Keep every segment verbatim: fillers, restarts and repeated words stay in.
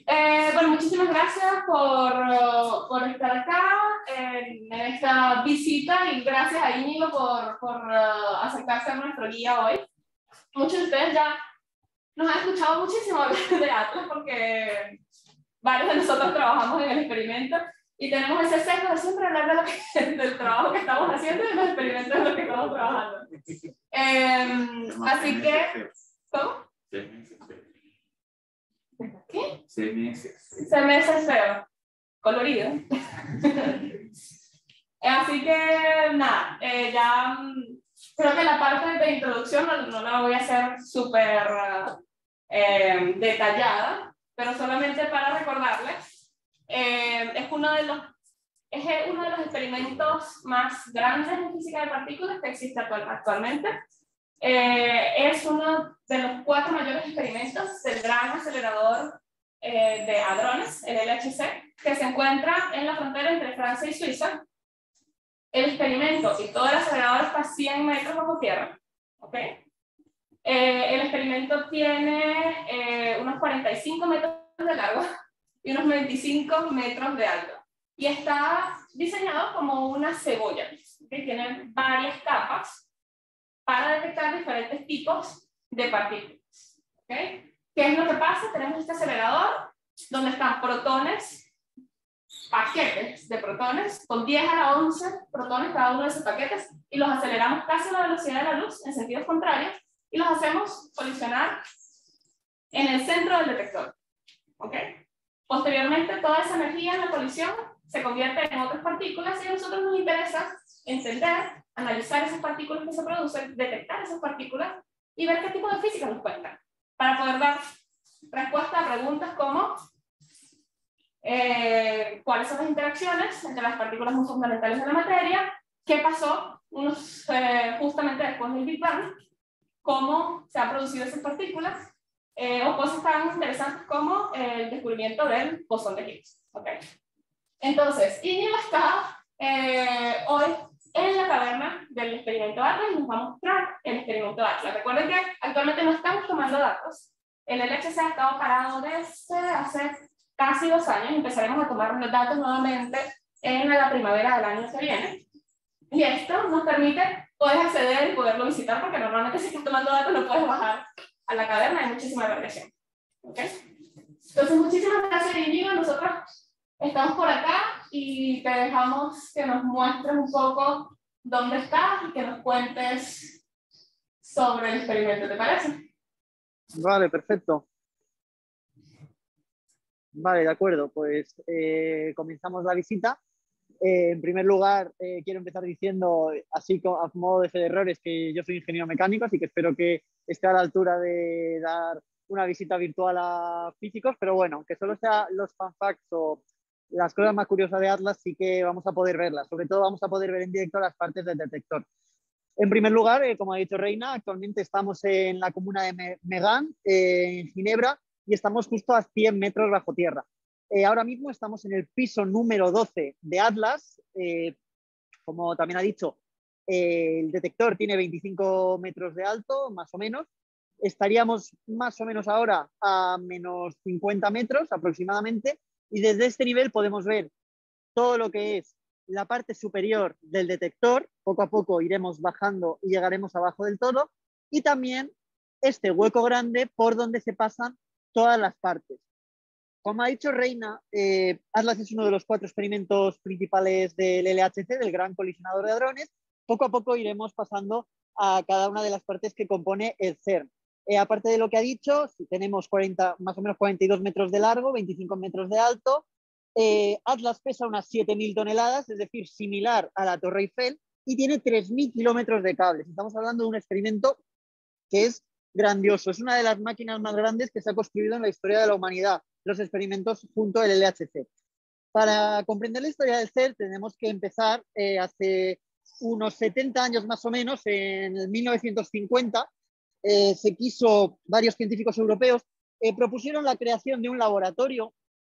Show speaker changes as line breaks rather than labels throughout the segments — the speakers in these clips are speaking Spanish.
Eh, bueno, muchísimas gracias por, uh, por estar acá en, en esta visita y gracias a Íñigo por, por uh, aceptar ser nuestro guía hoy. Muchos de ustedes ya nos han escuchado muchísimo hablar de Atlas porque varios de nosotros trabajamos en el experimento y tenemos ese sesgo de siempre hablar de lo que, del trabajo que estamos haciendo y de los experimentos en los que estamos trabajando. Eh, así que, ¿cómo? ¿Qué?
Seis meses.
Seis meses feo, colorido. Así que, nada, eh, ya creo que la parte de introducción no, no la voy a hacer súper eh, detallada, pero solamente para recordarles, eh, es, uno de los, es uno de los experimentos más grandes en física de partículas que existe actual, actualmente. Eh, es uno de los cuatro mayores experimentos del gran acelerador eh, de hadrones, el L H C, que se encuentra en la frontera entre Francia y Suiza. El experimento y todo el acelerador está a cien metros bajo tierra. ¿Okay? Eh, el experimento tiene eh, unos cuarenta y cinco metros de largo y unos veinticinco metros de alto. Y está diseñado como una cebolla, que tiene varias capas para detectar diferentes tipos de partículas. ¿Okay? ¿Qué es lo que pasa? Tenemos este acelerador donde están protones, paquetes de protones, con diez a la once protones cada uno de esos paquetes, y los aceleramos casi a la velocidad de la luz en sentidos contrarios, y los hacemos colisionar en el centro del detector. ¿Okay? Posteriormente, toda esa energía en la colisión se convierte en otras partículas y a nosotros nos interesa entender, analizar esas partículas que se producen, detectar esas partículas y ver qué tipo de física nos cuentan, para poder dar respuesta a preguntas como eh, cuáles son las interacciones entre las partículas muy fundamentales de la materia, qué pasó unos, eh, justamente después del Big Bang, cómo se han producido esas partículas, eh, o cosas tan interesantes como el descubrimiento del bosón de Higgs. ¿Okay? Entonces, Íñigo está eh, hoy en la caverna del experimento Atlas y nos va a mostrar el experimento Atlas. Recuerden que actualmente no estamos tomando datos. El L H C ha estado parado desde hace casi dos años. Empezaremos a tomar los datos nuevamente en la primavera del año que viene. Y esto nos permite poder acceder y poderlo visitar, porque normalmente si estás tomando datos no puedes bajar a la caverna, hay muchísima variación. ¿Okay? Entonces, muchísimas gracias, Íñigo. Nosotros estamos por acá y te dejamos que nos muestres un poco dónde estás y que nos cuentes sobre el experimento, ¿te parece?
Vale, perfecto. Vale, de acuerdo, pues eh, comenzamos la visita. Eh, en primer lugar, eh, quiero empezar diciendo, así como a modo de fe de errores, que yo soy ingeniero mecánico, así que espero que esté a la altura de dar una visita virtual a físicos, pero bueno, que solo sea los fun facts o las cosas más curiosas de Atlas, sí que vamos a poder verlas. Sobre todo vamos a poder ver en directo las partes del detector. En primer lugar, eh, como ha dicho Reina, actualmente estamos en la comuna de Megan, eh, en Ginebra, y estamos justo a cien metros bajo tierra. Eh, ahora mismo estamos en el piso número doce de Atlas. Eh, como también ha dicho, eh, el detector tiene veinticinco metros de alto, más o menos. Estaríamos más o menos ahora a menos cincuenta metros aproximadamente, y desde este nivel podemos ver todo lo que es la parte superior del detector. Poco a poco iremos bajando y llegaremos abajo del todo, y también este hueco grande por donde se pasan todas las partes. Como ha dicho Reina, eh, Atlas es uno de los cuatro experimentos principales del L H C, del Gran Colisionador de Hadrones. Poco a poco iremos pasando a cada una de las partes que compone el CERN. Eh, aparte de lo que ha dicho, tenemos cuarenta, más o menos cuarenta y dos metros de largo, veinticinco metros de alto. Eh, Atlas pesa unas siete mil toneladas, es decir, similar a la Torre Eiffel, y tiene tres mil kilómetros de cables. Estamos hablando de un experimento que es grandioso. Es una de las máquinas más grandes que se ha construido en la historia de la humanidad, los experimentos junto al L H C. Para comprender la historia del CERN tenemos que empezar eh, hace unos setenta años más o menos, en el mil novecientos cincuenta, eh, se quiso, varios científicos europeos eh, propusieron la creación de un laboratorio,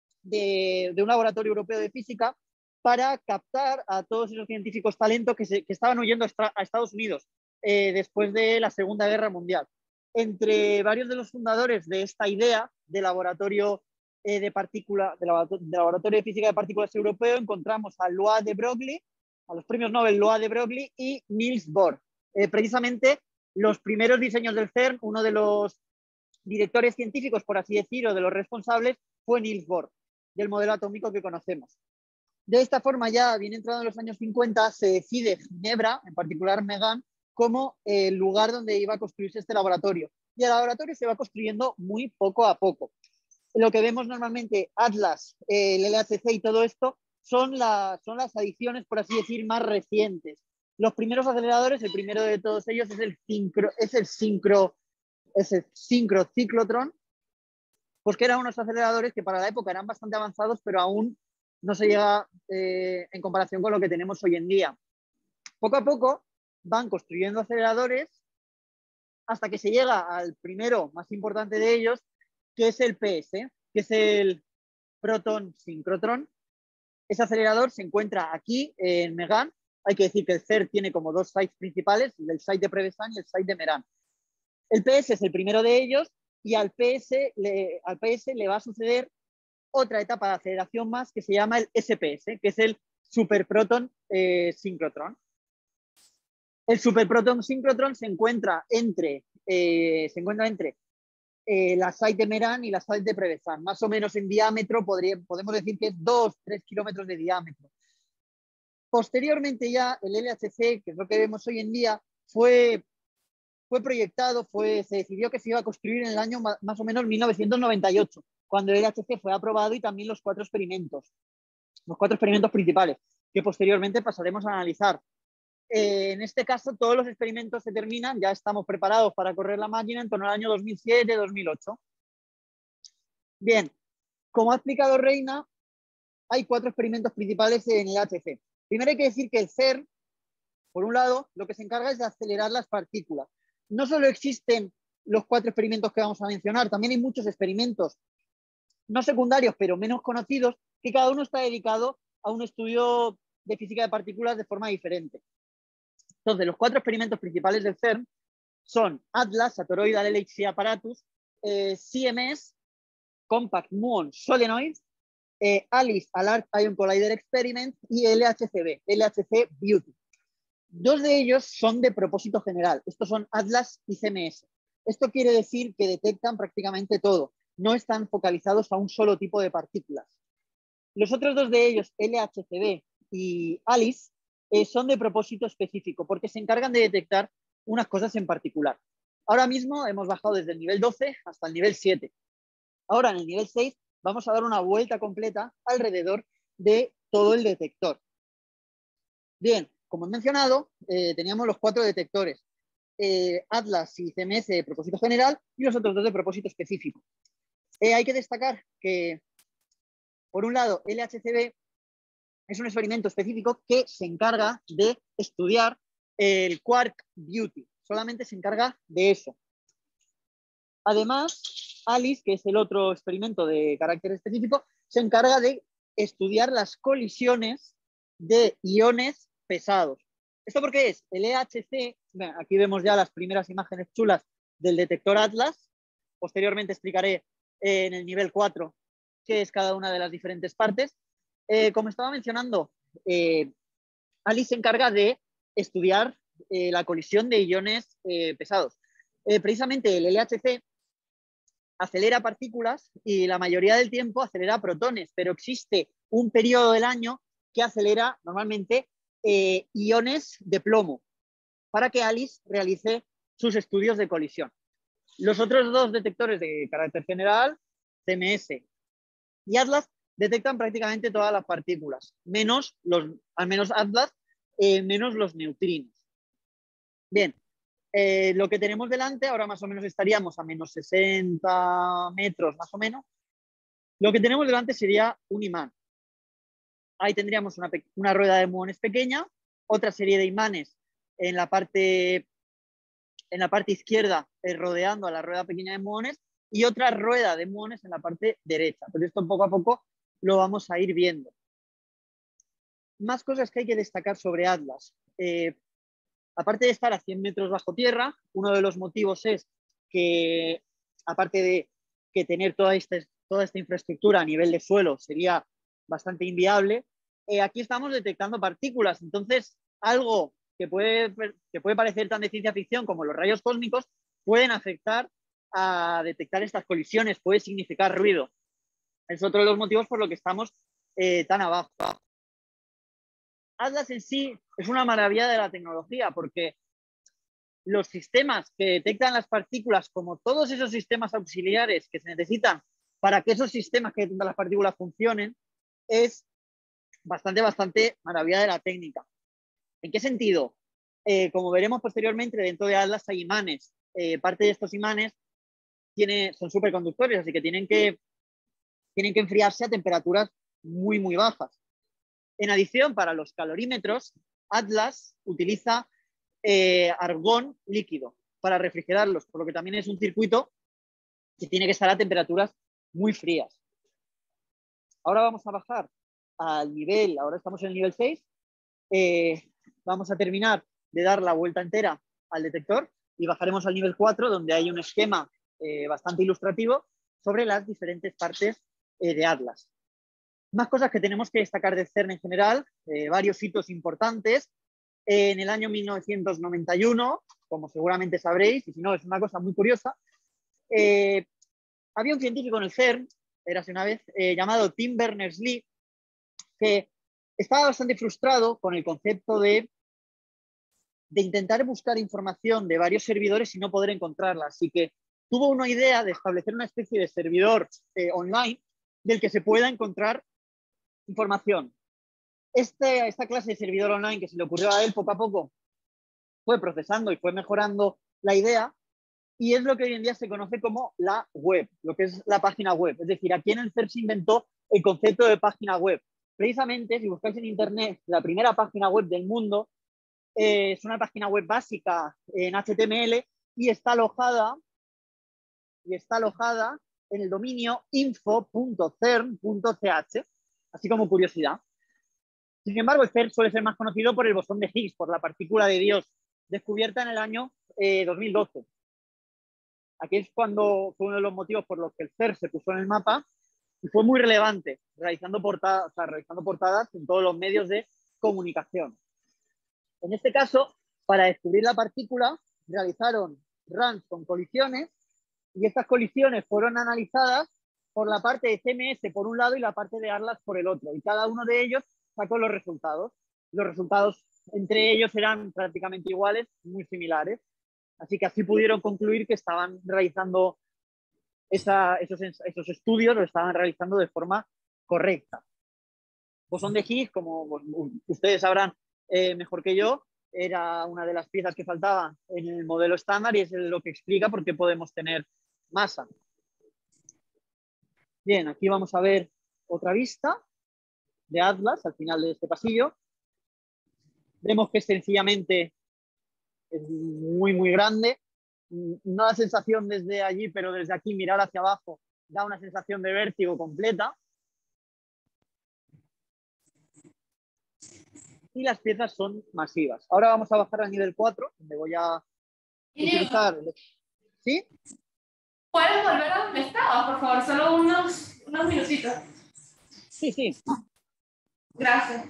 de, de un laboratorio europeo de física, para captar a todos esos científicos talentos que, se, que estaban huyendo a Estados Unidos eh, después de la Segunda Guerra Mundial. Entre varios de los fundadores de esta idea de laboratorio eh, de, partícula, de, laboratorio, de Laboratorio de Física de Partículas Europeo encontramos a Loa de Broglie, a los premios Nobel Loa de Broglie y Niels Bohr. Eh, precisamente los primeros diseños del CERN, uno de los directores científicos, por así decirlo, de los responsables, fue Niels Bohr, del modelo atómico que conocemos. De esta forma, ya bien entrado en los años cincuenta, se decide Ginebra, en particular Megan, como el lugar donde iba a construirse este laboratorio. Y el laboratorio se va construyendo muy poco a poco. Lo que vemos normalmente, Atlas, eh, el L H C y todo esto, son, la, son las adiciones, por así decir, más recientes. Los primeros aceleradores, el primero de todos ellos es el sincro, es el sincro, es el sincrociclotron, pues que eran unos aceleradores que para la época eran bastante avanzados, pero aún no se llega eh, en comparación con lo que tenemos hoy en día. Poco a poco van construyendo aceleradores hasta que se llega al primero más importante de ellos, que es el P S, que es el proton sincrotrón. Ese acelerador se encuentra aquí en Megan. Hay que decir que el CERN tiene como dos sites principales, el site de Prevesan y el site de Meran. El P S es el primero de ellos y al P S le, al P S le va a suceder otra etapa de aceleración más que se llama el S P S, que es el superproton eh, sincrotrón. El superproton sincrotrón se encuentra entre, eh, se encuentra entre eh, la site de Meran y la site de Prevesan. Más o menos en diámetro podría, podemos decir que es dos a tres kilómetros de diámetro. Posteriormente ya el L H C, que es lo que vemos hoy en día, fue, fue proyectado, fue, se decidió que se iba a construir en el año más o menos mil novecientos noventa y ocho, cuando el L H C fue aprobado y también los cuatro experimentos, los cuatro experimentos principales, que posteriormente pasaremos a analizar. Eh, en este caso, todos los experimentos se terminan, ya estamos preparados para correr la máquina en torno al año dos mil siete dos mil ocho. Bien, como ha explicado Reina, hay cuatro experimentos principales en el L H C. Primero hay que decir que el CERN, por un lado, lo que se encarga es de acelerar las partículas. No solo existen los cuatro experimentos que vamos a mencionar, también hay muchos experimentos no secundarios, pero menos conocidos, que cada uno está dedicado a un estudio de física de partículas de forma diferente. Entonces, los cuatro experimentos principales del CERN son ATLAS, Asteroidal Galaxy Apparatus, eh, C M S, Compact Muon Solenoid, eh, ALICE, Large Ion Collider Experiment, y L H C B, L H C Beauty. Dos de ellos son de propósito general. Estos son ATLAS y C M S. Esto quiere decir que detectan prácticamente todo. No están focalizados a un solo tipo de partículas. Los otros dos de ellos, L H C B y ALICE, eh, son de propósito específico porque se encargan de detectar unas cosas en particular. Ahora mismo hemos bajado desde el nivel doce hasta el nivel siete. Ahora en el nivel seis vamos a dar una vuelta completa alrededor de todo el detector. Bien, como he mencionado, eh, teníamos los cuatro detectores, eh, ATLAS y C M S de propósito general y los otros dos de propósito específico. Eh, hay que destacar que, por un lado, L H C B es un experimento específico que se encarga de estudiar el Quark Beauty. Solamente se encarga de eso. Además, ALICE, que es el otro experimento de carácter específico, se encarga de estudiar las colisiones de iones pesados. ¿Esto por qué es? El E H C, aquí vemos ya las primeras imágenes chulas del detector ATLAS. Posteriormente explicaré en el nivel cuatro qué es cada una de las diferentes partes. Eh, como estaba mencionando, eh, ALICE se encarga de estudiar eh, la colisión de iones eh, pesados. Eh, precisamente el L H C acelera partículas y la mayoría del tiempo acelera protones, pero existe un periodo del año que acelera normalmente eh, iones de plomo para que ALICE realice sus estudios de colisión. Los otros dos detectores de carácter general, C M S y ATLAS, detectan prácticamente todas las partículas, menos los, al menos ATLAS, eh, menos los neutrinos. Bien, eh, lo que tenemos delante, ahora más o menos estaríamos a menos sesenta metros más o menos. Lo que tenemos delante sería un imán. Ahí tendríamos una, una rueda de muones pequeña, otra serie de imanes en la parte, en la parte izquierda, eh, rodeando a la rueda pequeña de muones, y otra rueda de muones en la parte derecha. Pero esto poco a poco lo vamos a ir viendo. Más cosas que hay que destacar sobre ATLAS. Eh, aparte de estar a cien metros bajo tierra, uno de los motivos es que, aparte de que tener toda esta, toda esta infraestructura a nivel de suelo sería bastante inviable. Eh, aquí estamos detectando partículas, entonces algo que puede, que puede parecer tan de ciencia ficción como los rayos cósmicos pueden afectar a detectar estas colisiones, puede significar ruido. Es otro de los motivos por los que estamos eh, tan abajo. Atlas en sí es una maravilla de la tecnología porque los sistemas que detectan las partículas, como todos esos sistemas auxiliares que se necesitan para que esos sistemas que detectan las partículas funcionen, es bastante, bastante maravilla de la técnica. ¿En qué sentido? Eh, como veremos posteriormente, dentro de Atlas hay imanes. Eh, parte de estos imanes tiene, son superconductores, así que tienen, que tienen que enfriarse a temperaturas muy, muy bajas. En adición, para los calorímetros, Atlas utiliza eh, argón líquido para refrigerarlos, por lo que también es un circuito que tiene que estar a temperaturas muy frías. Ahora vamos a bajar al nivel, ahora estamos en el nivel seis, eh, vamos a terminar de dar la vuelta entera al detector y bajaremos al nivel cuatro, donde hay un esquema eh, bastante ilustrativo sobre las diferentes partes eh, de Atlas. Más cosas que tenemos que destacar del CERN en general, eh, varios hitos importantes. Eh, en el año mil novecientos noventa y uno, como seguramente sabréis, y si no es una cosa muy curiosa, eh, había un científico en el CERN, era hace una vez, eh, llamado Tim Berners-Lee, que estaba bastante frustrado con el concepto de, de intentar buscar información de varios servidores y no poder encontrarla. Así que tuvo una idea de establecer una especie de servidor eh, online del que se pueda encontrar información. Este, esta clase de servidor online que se le ocurrió a él poco a poco fue procesando y fue mejorando la idea y es lo que hoy en día se conoce como la web, lo que es la página web. Es decir, aquí en el CERN se inventó el concepto de página web. Precisamente, si buscáis en internet la primera página web del mundo, eh, es una página web básica en H T M L y está alojada, y está alojada en el dominio info punto cern punto c h, así como curiosidad. Sin embargo, el CERN suele ser más conocido por el bosón de Higgs, por la partícula de Dios, descubierta en el año eh, dos mil doce. Aquí es cuando fue uno de los motivos por los que el CERN se puso en el mapa y fue muy relevante, realizando portadas, o sea, realizando portadas en todos los medios de comunicación. En este caso, para descubrir la partícula, realizaron runs con colisiones y estas colisiones fueron analizadas por la parte de C M S por un lado y la parte de Atlas por el otro. Y cada uno de ellos sacó los resultados. Los resultados entre ellos eran prácticamente iguales, muy similares. Así que así pudieron concluir que estaban realizando esa, esos, esos estudios, lo estaban realizando de forma correcta. Bosón de Higgs, como ustedes sabrán eh, mejor que yo, era una de las piezas que faltaban en el modelo estándar y es lo que explica por qué podemos tener masa. Bien, aquí vamos a ver otra vista de Atlas al final de este pasillo. Vemos que sencillamente es muy, muy grande. No da sensación desde allí, pero desde aquí mirar hacia abajo da una sensación de vértigo completa. Y las piezas son masivas. Ahora vamos a bajar al nivel cuatro, donde voy a utilizar... ¿Sí?
¿Puedes volver a donde estabas, por favor? Solo unos, unos minutitos.
Sí, sí.
Gracias.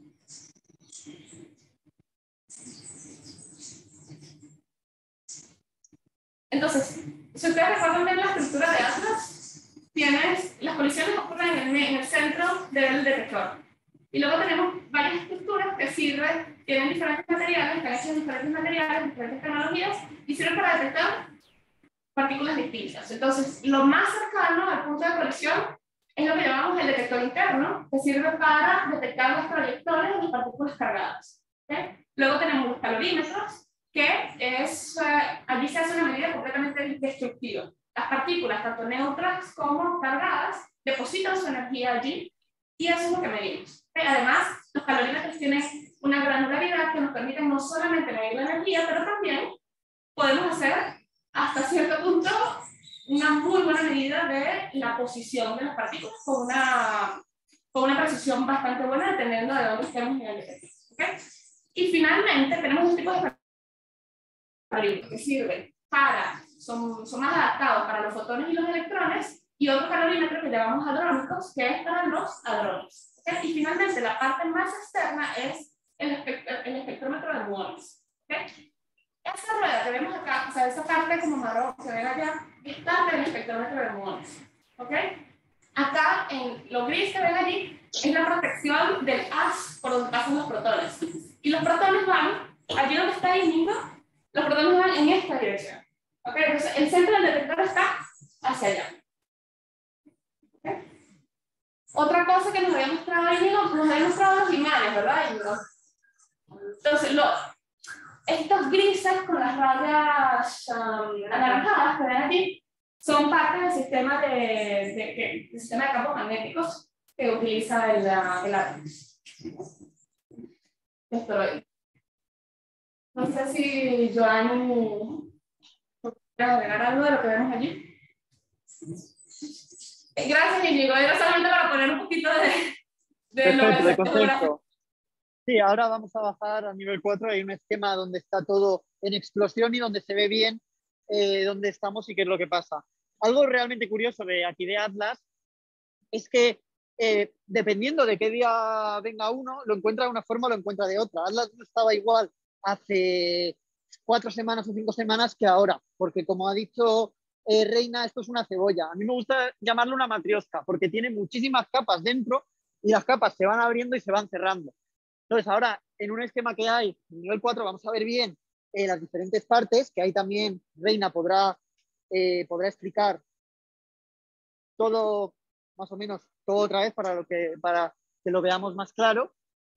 Entonces, si ustedes recuerdan bien la estructura de Atlas, tienes las colisiones ocurren en el, en el centro del detector. Y luego tenemos varias estructuras que sirven, tienen diferentes materiales, están hechos de diferentes materiales, diferentes tecnologías, y sirven para detectar partículas distintas. Entonces, lo más cercano al punto de colisión es lo que llamamos el detector interno, que sirve para detectar las trayectorias de partículas cargadas. ¿Okay? Luego tenemos los calorímetros, que es, eh, allí se hace una medida completamente destructiva. Las partículas, tanto neutras como cargadas, depositan su energía allí y eso es lo que medimos. ¿Okay? Además, los calorímetros tienen una granularidad que nos permite no solamente medir la energía, pero también podemos hacer hasta cierto punto una muy buena medida de la posición de las partículas con una, con una precisión bastante buena dependiendo de dónde estemos en el detector. ¿Okay? Y finalmente tenemos un tipo de calorímetros que sirven para, son, son más adaptados para los fotones y los electrones y otro calorímetro que llamamos hadrónicos, que es para los hadrones. ¿Okay? Y finalmente, la parte más externa es el, espect el espectrómetro de muones. ¿Okay? Esa rueda que vemos acá, o sea, esa parte como marrón que ven allá, es parte del espectrómetro de muones. ¿Ok? Acá, en lo gris que ven allí, es la protección del haz por donde pasan los protones. Y los protones van, allí donde está el niño, los protones van en esta dirección. ¿Ok? Entonces, el centro del detector está hacia allá. ¿Ok? Otra cosa que nos había mostrado ahí, nos había mostrado los imanes, ¿verdad? Entonces, los, estos grises con las rayas um, anaranjadas que ven aquí son parte del sistema de, de, de, de, sistema de campos magnéticos que utiliza el, el Atlas. Estoy. No sé si Joan ¿puede agregar algo de lo que vemos allí? Gracias, Íñigo. Era solamente para poner un poquito de, de
Perfecto,
lo
de contexto. Sí, ahora vamos a bajar a nivel cuatro. Hay un esquema donde está todo en explosión y donde se ve bien eh, dónde estamos y qué es lo que pasa. Algo realmente curioso de aquí de Atlas es que eh, dependiendo de qué día venga uno, lo encuentra de una forma o lo encuentra de otra. Atlas no estaba igual hace cuatro semanas o cinco semanas que ahora, porque como ha dicho eh, Reina, esto es una cebolla. A mí me gusta llamarlo una matriosca porque tiene muchísimas capas dentro y las capas se van abriendo y se van cerrando. Entonces ahora en un esquema que hay, en nivel cuatro, vamos a ver bien eh, las diferentes partes, que ahí también Reina podrá, eh, podrá explicar todo, más o menos, todo otra vez para, lo que, para que lo veamos más claro.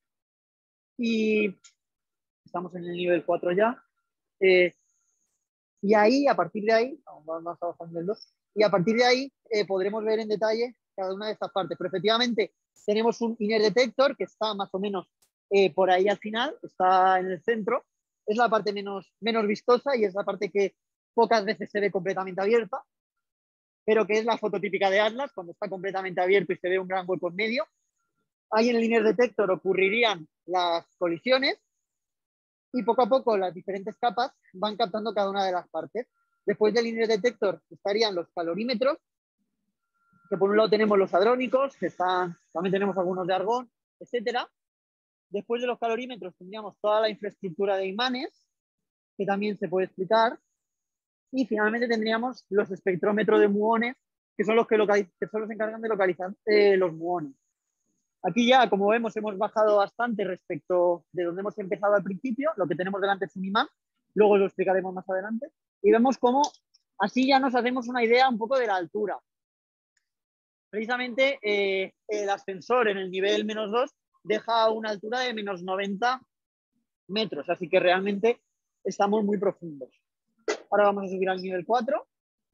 Y estamos en el nivel cuatro ya. Eh, y ahí, a partir de ahí, vamos más abajo en el dos, y a partir de ahí eh, podremos ver en detalle cada una de estas partes. Pero efectivamente tenemos un inner detector que está más o menos eh, por ahí al final, está en el centro. Es la parte menos, menos vistosa y es la parte que pocas veces se ve completamente abierta, pero que es la foto típica de Atlas, cuando está completamente abierto y se ve un gran hueco en medio. Ahí en el inner detector ocurrirían las colisiones y poco a poco las diferentes capas van captando cada una de las partes. Después del inner detector estarían los calorímetros, que por un lado tenemos los hadrónicos, que están, también tenemos algunos de argón, etcétera. Después de los calorímetros tendríamos toda la infraestructura de imanes, que también se puede explicar. Y finalmente tendríamos los espectrómetros de muones, que son los que, que son los encargan de localizar eh, los muones. Aquí ya, como vemos, hemos bajado bastante respecto de donde hemos empezado al principio. Lo que tenemos delante es un imán, luego lo explicaremos más adelante. Y vemos cómo así ya nos hacemos una idea un poco de la altura. Precisamente eh, el ascensor en el nivel menos dos deja una altura de menos noventa metros, así que realmente estamos muy profundos. Ahora vamos a subir al nivel cuatro,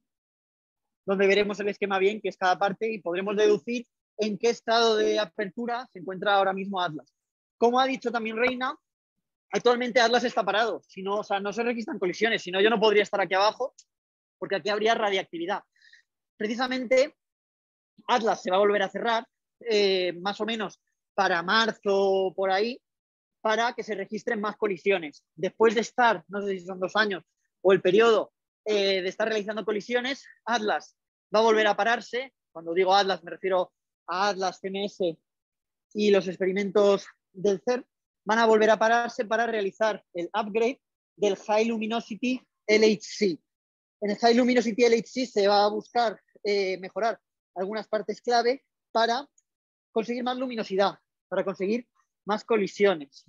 donde veremos el esquema bien, que es cada parte, y podremos deducir en qué estado de apertura se encuentra ahora mismo Atlas. Como ha dicho también Reina, actualmente Atlas está parado, si no, o sea, no se registran colisiones, si no yo no podría estar aquí abajo, porque aquí habría radiactividad. Precisamente Atlas se va a volver a cerrar, eh, más o menos para marzo, por ahí, para que se registren más colisiones. Después de estar, no sé si son dos años, o el periodo eh, de estar realizando colisiones, Atlas va a volver a pararse. Cuando digo Atlas me refiero a Atlas, C M S y los experimentos del C E R, van a volver a pararse para realizar el upgrade del High Luminosity L H C. En el High Luminosity L H C se va a buscar eh, mejorar algunas partes clave para conseguir más luminosidad, para conseguir más colisiones.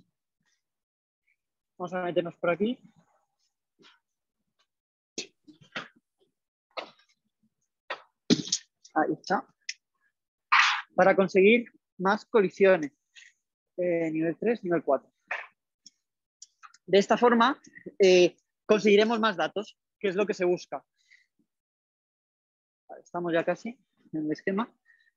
Vamos a meternos por aquí. Ahí está. Para conseguir más colisiones. Eh, nivel tres, nivel cuatro. De esta forma eh, conseguiremos más datos, que es lo que se busca. Vale, estamos ya casi en el esquema.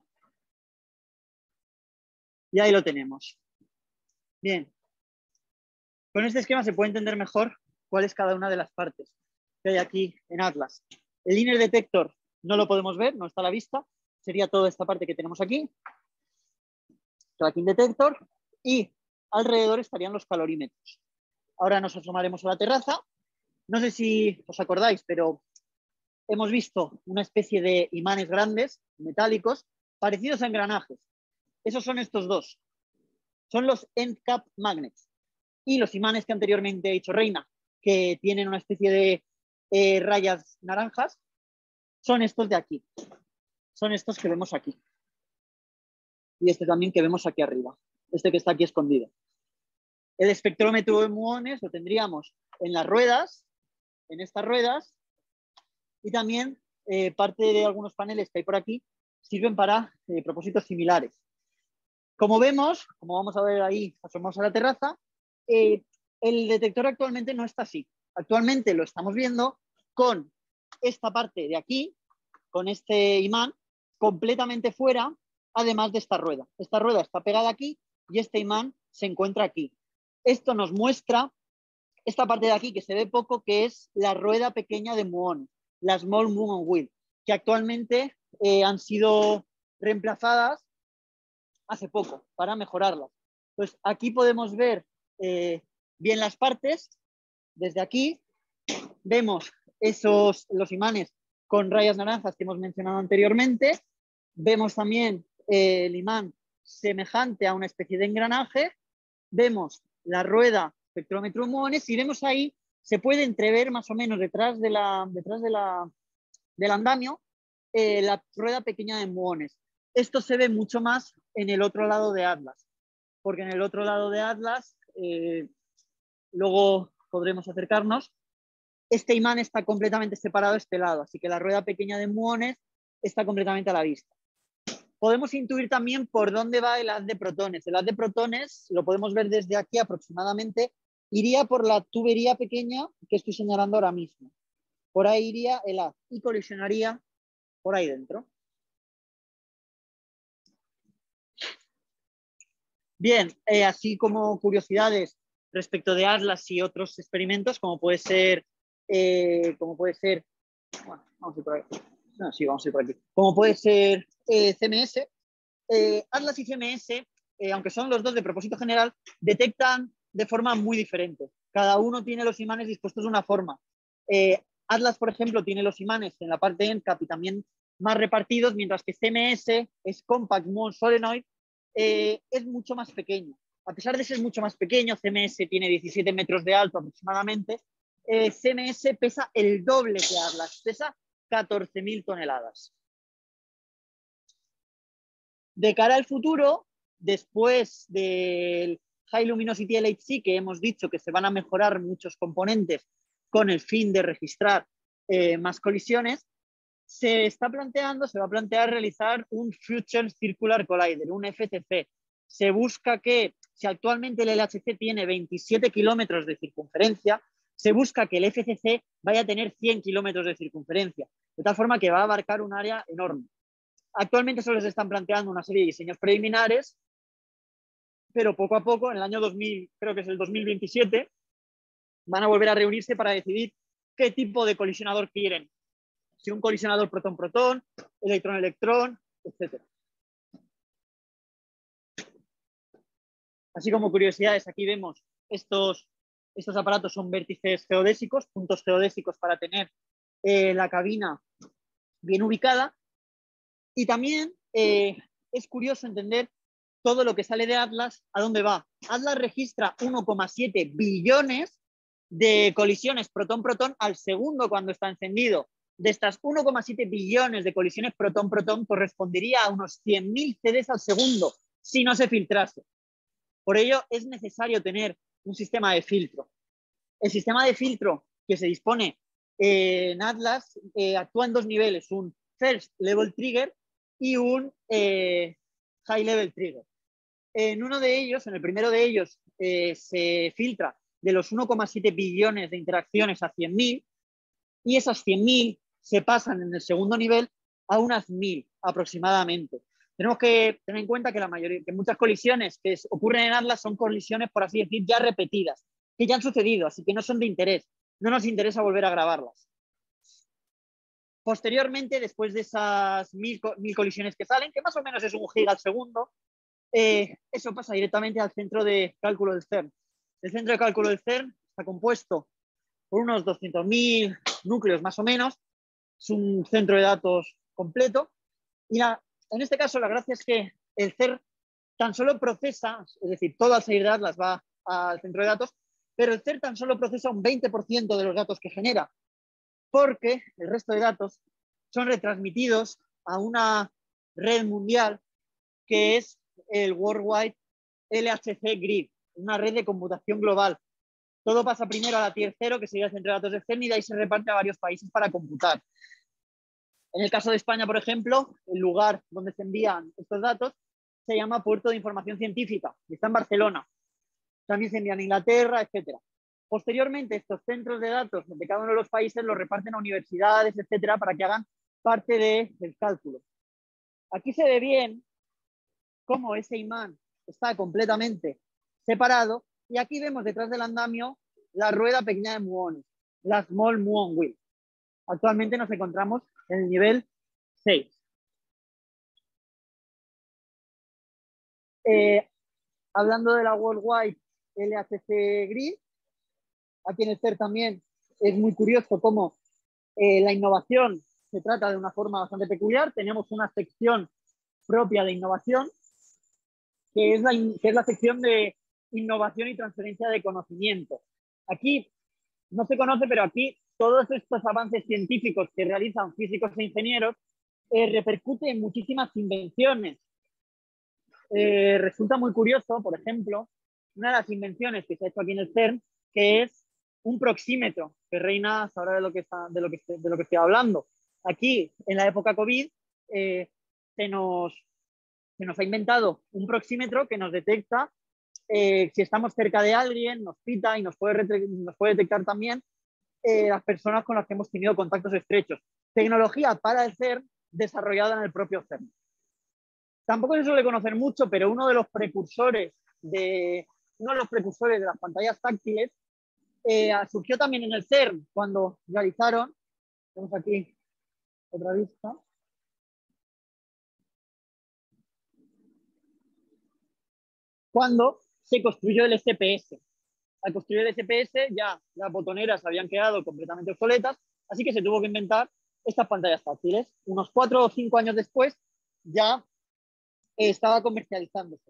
Y ahí lo tenemos. Bien. Con este esquema se puede entender mejor cuál es cada una de las partes que hay aquí en Atlas. El inner detector no lo podemos ver, no está a la vista. Sería toda esta parte que tenemos aquí. Tracking detector. Y alrededor estarían los calorímetros. Ahora nos asomaremos a la terraza. No sé si os acordáis, pero hemos visto una especie de imanes grandes, metálicos, parecidos a engranajes. Esos son estos dos. Son los end cap magnets. Y los imanes que anteriormente he dicho Reina, que tienen una especie de eh, rayas naranjas, son estos de aquí. Son estos que vemos aquí. Y este también que vemos aquí arriba. Este que está aquí escondido. El espectrómetro de muones lo tendríamos en las ruedas, en estas ruedas, y también eh, parte de algunos paneles que hay por aquí sirven para eh, propósitos similares. Como vemos, como vamos a ver ahí, asomamos a la terraza, eh, el detector actualmente no está así. Actualmente lo estamos viendo con esta parte de aquí, con este imán, completamente fuera, además de esta rueda. Esta rueda está pegada aquí y este imán se encuentra aquí. Esto nos muestra esta parte de aquí que se ve poco, que es la rueda pequeña de muón, la Small Muon Wheel, que actualmente eh, han sido reemplazadas hace poco para mejorarlas. Pues aquí podemos ver eh, bien las partes. Desde aquí vemos esos, los imanes con rayas naranjas que hemos mencionado anteriormente. Vemos también eh, el imán semejante a una especie de engranaje. Vemos la rueda espectrómetro muones y vemos ahí, se puede entrever más o menos detrás, de la, detrás de la, del andamio eh, la rueda pequeña de muones. Esto se ve mucho más en el otro lado de Atlas, porque en el otro lado de Atlas, eh, luego podremos acercarnos, este imán está completamente separado de este lado, así que la rueda pequeña de muones está completamente a la vista. Podemos intuir también por dónde va el haz de protones. El haz de protones, lo podemos ver desde aquí aproximadamente, iría por la tubería pequeña que estoy señalando ahora mismo. Por ahí iría el haz y colisionaría por ahí dentro. Bien, eh, así como curiosidades respecto de Atlas y otros experimentos, como puede ser, eh, como puede ser, bueno, vamos a ir por aquí. No, sí, vamos a ir por aquí. Como puede ser eh, C M S, eh, Atlas y C M S, eh, aunque son los dos de propósito general, detectan de forma muy diferente. Cada uno tiene los imanes dispuestos de una forma. Eh, Atlas, por ejemplo, tiene los imanes en la parte end cap y también más repartidos, mientras que C M S es Compact Muon Solenoid, eh, es mucho más pequeño. A pesar de ser mucho más pequeño, C M S tiene diecisiete metros de alto aproximadamente, eh, C M S pesa el doble que Atlas, pesa catorce mil toneladas. De cara al futuro, después del High Luminosity L H C, que hemos dicho que se van a mejorar muchos componentes con el fin de registrar eh, más colisiones, se está planteando, se va a plantear realizar un Future Circular Collider, un F C C. Se busca que, si actualmente el L H C tiene veintisiete kilómetros de circunferencia, se busca que el F C C vaya a tener cien kilómetros de circunferencia, de tal forma que va a abarcar un área enorme. Actualmente solo se están planteando una serie de diseños preliminares, pero poco a poco, en el año dos mil, creo que es el dos mil veintisiete, van a volver a reunirse para decidir qué tipo de colisionador quieren. Si un colisionador protón-protón, electrón-electrón, etcétera. Así como curiosidades, aquí vemos estos, estos aparatos son vértices geodésicos, puntos geodésicos para tener eh, la cabina bien ubicada. Y también eh, es curioso entender todo lo que sale de Atlas, ¿a dónde va? Atlas registra uno coma siete billones de colisiones protón-protón al segundo cuando está encendido. De estas uno coma siete billones de colisiones protón-protón correspondería a unos cien mil C Ds al segundo si no se filtrase. Por ello es necesario tener un sistema de filtro. El sistema de filtro que se dispone eh, en Atlas eh, actúa en dos niveles, un First Level Trigger y un eh, High Level Trigger. En uno de ellos, en el primero de ellos, eh, se filtra de los uno coma siete billones de interacciones a cien mil y esas cien mil se pasan en el segundo nivel a unas mil aproximadamente. Tenemos que tener en cuenta que, la mayoría, que muchas colisiones que ocurren en Atlas son colisiones, por así decir, ya repetidas, que ya han sucedido, así que no son de interés. No nos interesa volver a grabarlas. Posteriormente, después de esas mil, mil colisiones que salen, que más o menos es un giga al segundo, eh, eso pasa directamente al centro de cálculo del CERN. El centro de cálculo del CERN está compuesto por unos doscientos mil núcleos más o menos, es un centro de datos completo. Y la, en este caso la gracia es que el C E R tan solo procesa, es decir, todo al salir de Atlas va al centro de datos, pero el C E R tan solo procesa un veinte por ciento de los datos que genera, porque el resto de datos son retransmitidos a una red mundial que es el Worldwide L H C Grid, una red de computación global. Todo pasa primero a la tier cero, que sería el centro de datos de C E R N, y de ahí se reparte a varios países para computar. En el caso de España, por ejemplo, el lugar donde se envían estos datos se llama Puerto de Información Científica, y está en Barcelona. También se envían a Inglaterra, etcétera. Posteriormente, estos centros de datos de cada uno de los países los reparten a universidades, etcétera, para que hagan parte de, del cálculo. Aquí se ve bien cómo ese imán está completamente separado, y aquí vemos detrás del andamio la rueda pequeña de muones, la Small Muon Wheel. Actualmente nos encontramos en el nivel seis. Eh, hablando de la Worldwide L H C Grid, aquí en el C E R también es muy curioso cómo eh, la innovación se trata de una forma bastante peculiar. Tenemos una sección propia de innovación, que es la, que es la sección de innovación y transferencia de conocimiento. Aquí no se conoce, pero aquí todos estos avances científicos que realizan físicos e ingenieros eh, repercuten en muchísimas invenciones. Eh, resulta muy curioso, por ejemplo, una de las invenciones que se ha hecho aquí en el C E R N, que es un proxímetro, que Reina sabrá de lo que, está, de lo que, de lo que estoy hablando. Aquí, en la época COVID, eh, se, nos, se nos ha inventado un proxímetro que nos detecta eh, si estamos cerca de alguien, nos pita y nos puede, nos puede detectar también eh, las personas con las que hemos tenido contactos estrechos. Tecnología para el C E R N desarrollada en el propio C E R N. Tampoco se suele conocer mucho, pero uno de los precursores de, uno de, los precursores de las pantallas táctiles eh, surgió también en el C E R N cuando realizaron, tenemos aquí otra vista, cuando se construyó el S P S. Al construir el S P S ya las botoneras habían quedado completamente obsoletas, así que se tuvo que inventar estas pantallas táctiles. Unos cuatro o cinco años después ya eh, estaba comercializándose.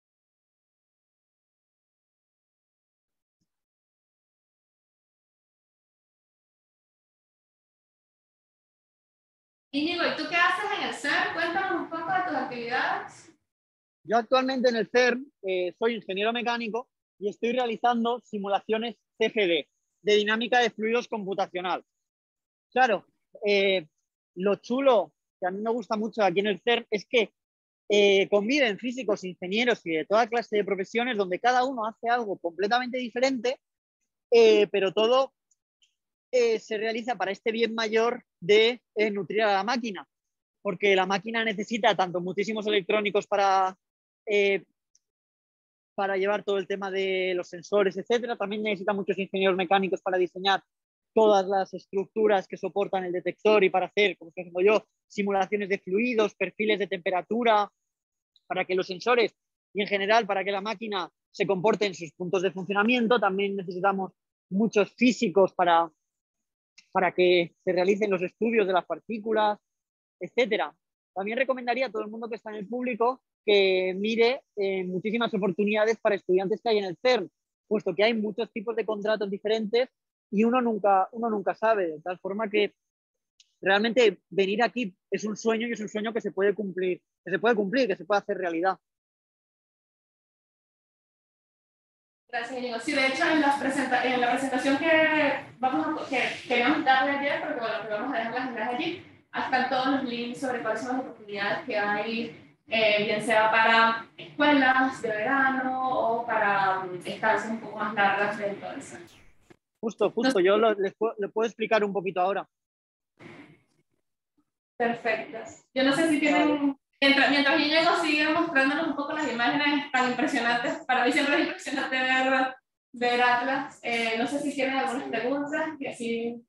Íñigo, ¿y tú qué haces en el C E R? Cuéntanos un poco de tus actividades.
Yo actualmente en el C E R N eh, soy ingeniero mecánico y estoy realizando simulaciones C F D, de dinámica de fluidos computacional. Claro, eh, lo chulo que a mí me gusta mucho aquí en el C E R N es que eh, conviven físicos, ingenieros y de toda clase de profesiones donde cada uno hace algo completamente diferente, eh, pero todo eh, se realiza para este bien mayor de eh, nutrir a la máquina, porque la máquina necesita tanto muchísimos electrónicos para, eh, para llevar todo el tema de los sensores, etcétera. También necesita muchos ingenieros mecánicos para diseñar todas las estructuras que soportan el detector y para hacer, como estoy haciendo yo, simulaciones de fluidos, perfiles de temperatura, para que los sensores y en general para que la máquina se comporte en sus puntos de funcionamiento. También necesitamos muchos físicos para, para que se realicen los estudios de las partículas, etcétera. También recomendaría a todo el mundo que está en el público que mire eh, muchísimas oportunidades para estudiantes que hay en el C E R N, puesto que hay muchos tipos de contratos diferentes y uno nunca, uno nunca sabe, de tal forma que realmente venir aquí es un sueño y es un sueño que se puede cumplir, que se puede cumplir, que se puede hacer realidad.
Gracias, Íñigo. Sí, de hecho, en, las presenta en la presentación que, vamos a, que queríamos darle ayer, porque bueno, que vamos a dejar las enlaces allí, están todos los links sobre cuáles son las oportunidades que hay, eh, bien sea para escuelas de verano o para um, estancias un poco más largas dentro del centro.
Justo, justo, yo lo, les, puedo, les puedo explicar un poquito ahora.
Perfecto. Yo no sé si tienen, vale. mientras, mientras Íñigo sigue mostrándonos un poco las imágenes tan impresionantes, para mí siempre es impresionante ver, ver Atlas, eh, no sé si tienen algunas preguntas, y así.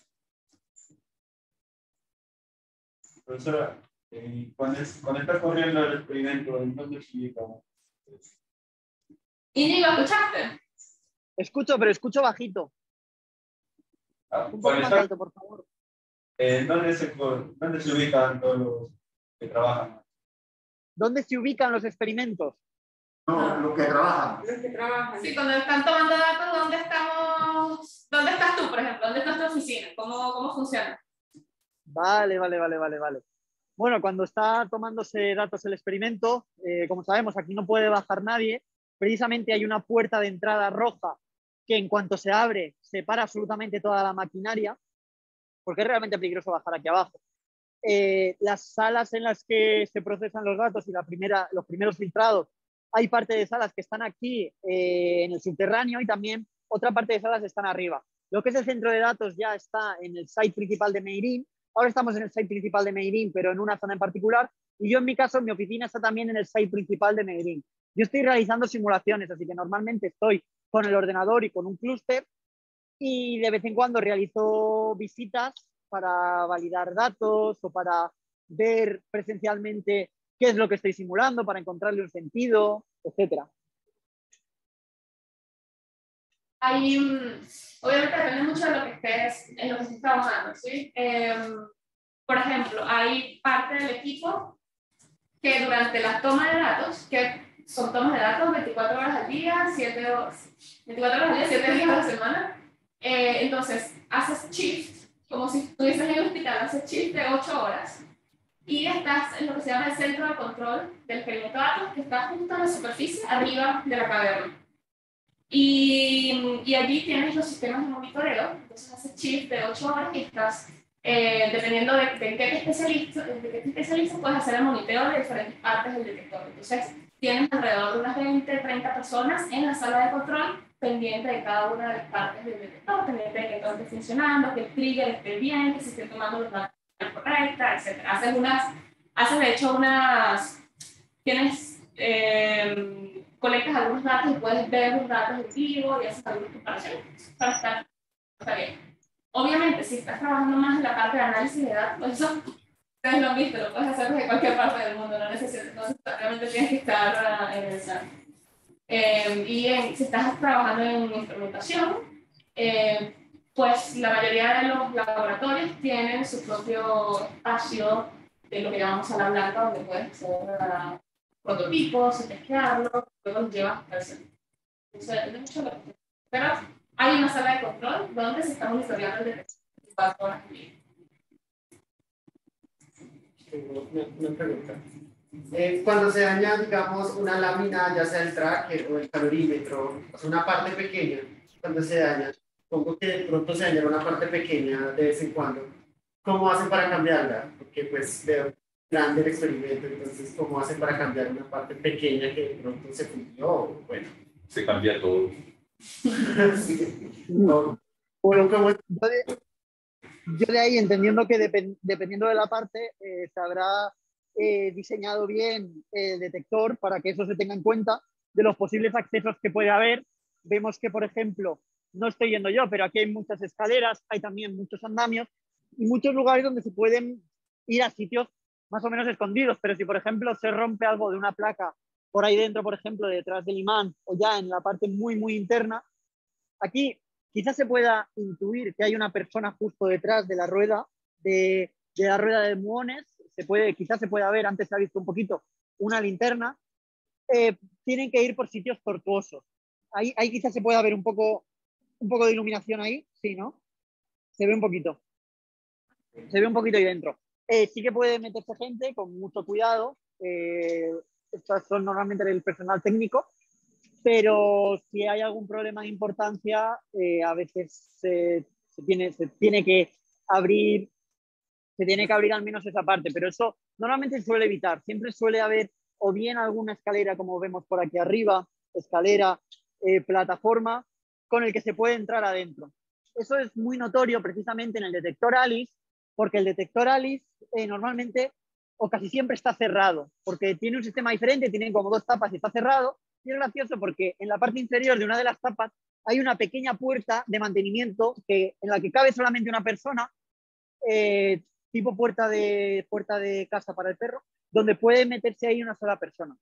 Profesora, eh, cuando, es, cuando está corriendo el experimento, entonces sí, como...
Íñigo, ¿escuchaste?
Escucho, pero escucho bajito.
Ah,
Un poco más
está...
alto, por favor.
Eh, ¿dónde, se, co- ¿Dónde se ubican todos los que trabajan?
¿Dónde se ubican los experimentos?
No, los que trabajan.
Los que trabajan. Sí, cuando están tomando datos, ¿dónde estamos? ¿Dónde estás tú, por ejemplo? ¿Dónde está tu oficina? ¿Cómo, cómo funciona?
Vale, vale, vale, vale, vale. Bueno, cuando está tomándose datos el experimento, eh, como sabemos, aquí no puede bajar nadie. Precisamente hay una puerta de entrada roja que en cuanto se abre, separa absolutamente toda la maquinaria, porque es realmente peligroso bajar aquí abajo. Eh, las salas en las que se procesan los datos y la primera, los primeros filtrados, hay parte de salas que están aquí eh, en el subterráneo y también otra parte de salas están arriba. Lo que es el centro de datos ya está en el site principal de Meirin. Ahora estamos en el site principal de Meirin, pero en una zona en particular. Y yo, en mi caso, mi oficina está también en el site principal de Meirin. Yo estoy realizando simulaciones, así que normalmente estoy con el ordenador y con un clúster y de vez en cuando realizo visitas para validar datos o para ver presencialmente qué es lo que estoy simulando, para encontrarle un sentido, etcétera.
Hay, obviamente depende mucho de lo que estés, en lo que estés trabajando, ¿sí? Eh, por ejemplo, hay parte del equipo que durante la toma de datos, que son tomas de datos veinticuatro horas al día, siete horas, veinticuatro horas al día, siete días a la semana, eh, entonces haces shift, como si estuvieses en el hospital, haces shift de ocho horas y estás en lo que se llama el centro de control del experimento de datos, que está justo en la superficie, arriba de la caverna. Y, y allí tienes los sistemas de monitoreo, entonces haces shift de ocho horas y estás, eh, dependiendo de, de, qué te especialistas, de qué te especialistas, puedes hacer el monitoreo de diferentes partes del detector. Entonces tienes alrededor de unas veinte, treinta personas en la sala de control pendiente de cada una de las partes del detector, pendiente de que todo esté funcionando, que el trigger esté bien, que se estén tomando los datos de manera correcta, etcétera. Haces unas, haces de hecho unas, tienes... Eh, colectas algunos datos y puedes ver los datos en vivo y haces algunas comparaciones para estar, está bien. Obviamente, si estás trabajando más en la parte de análisis de datos, pues eso ustedes lo han visto, lo puedes hacer desde cualquier parte del mundo, no necesitas, no necesariamente tienes que estar uh, en el S A T. Eh, y en, si estás trabajando en instrumentación, eh, pues la mayoría de los laboratorios tienen su propio espacio de lo que llamamos sala blanca, donde puedes hacer uh, prototipos, testearlos, luego los llevas al centro. Entonces, depende mucho de lo que... Pero hay una sala de control donde se está monitoreando el detector veinticuatro horas al día.
Tengo una, una pregunta. Eh, cuando se daña, digamos, una lámina, ya sea el tracker o el calorímetro, o sea, una parte pequeña, cuando se daña, supongo que de pronto se daña una parte pequeña de vez en cuando, ¿cómo hacen para cambiarla? Porque pues veo grande el experimento, entonces, ¿cómo hacen para cambiar una parte pequeña que de pronto se fundió? Bueno,
se cambia todo.
sí. No,
Bueno,
¿cómo es?
yo de, yo de ahí, entendiendo que depend, dependiendo de la parte, eh, se habrá eh, diseñado bien el detector para que eso se tenga en cuenta de los posibles accesos que puede haber. Vemos que, por ejemplo, no estoy yendo yo, pero aquí hay muchas escaleras, hay también muchos andamios y muchos lugares donde se pueden ir a sitios más o menos escondidos, pero si, por ejemplo, se rompe algo de una placa por ahí dentro, por ejemplo, detrás del imán o ya en la parte muy, muy interna, aquí quizás se pueda intuir que hay una persona justo detrás de la rueda, de, de la rueda de muones, se puede, quizás se pueda ver, antes se ha visto un poquito, una linterna, eh, tienen que ir por sitios tortuosos. Ahí, ahí quizás se pueda ver un poco, un poco de iluminación ahí, sí, ¿no? Se ve un poquito. Se ve un poquito ahí dentro. Eh, sí que puede meterse gente con mucho cuidado. Eh, estos son normalmente el personal técnico, pero si hay algún problema de importancia, eh, a veces se, se, tiene, se tiene que abrir, se tiene que abrir al menos esa parte, pero eso normalmente se suele evitar. Siempre suele haber o bien alguna escalera, como vemos por aquí arriba, escalera, eh, plataforma, con el que se puede entrar adentro. Eso es muy notorio precisamente en el detector ALICE, porque el detector ALICE eh, normalmente o casi siempre está cerrado, porque tiene un sistema diferente, tiene como dos tapas y está cerrado. Y es gracioso porque en la parte inferior de una de las tapas hay una pequeña puerta de mantenimiento que, en la que cabe solamente una persona, eh, tipo puerta de, puerta de casa para el perro, donde puede meterse ahí una sola persona.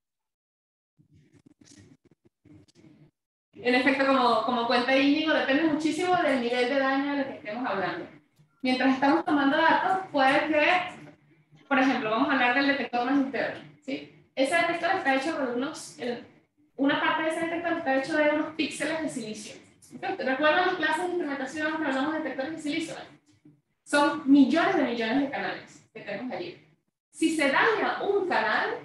En efecto, como, como cuenta Íñigo, depende muchísimo del nivel de daño del que estemos hablando. mientras estamos tomando datos, puede que, por ejemplo, vamos a hablar del detector más interno, ¿sí? Ese detector está hecho de unos, el, una parte de ese detector está hecho de unos píxeles de silicio. ¿Recuerdan las clases de instrumentación que hablamos de detectores de silicio? Son millones de millones de canales que tenemos allí. Si se daña un canal,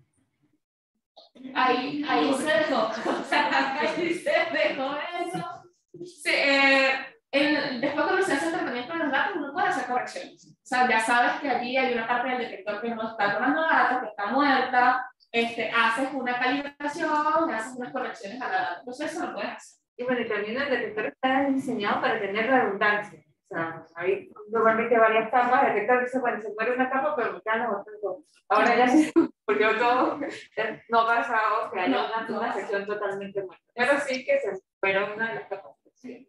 ahí, ahí se dejó. O sea, ahí se dejó eso. Sí, eh, en, después cuando se hace el tratamiento de los datos, uno puede hacer correcciones. O sea, ya sabes que allí hay una parte del detector que no está tomando datos, que está muerta, este, haces una calibración, haces unas correcciones a la data. Entonces eso lo puedes hacer.
Y bueno, y también el detector está diseñado para tener redundancia. O sea, hay normalmente varias capas, el detector dice, bueno, se muere una capa, pero me quedan las otras dos. Ahora ya se murió todo, no ha pasado que haya
No,
una,
no
una sección totalmente muerta. Pero sí que se fueron una de las capas. Sí.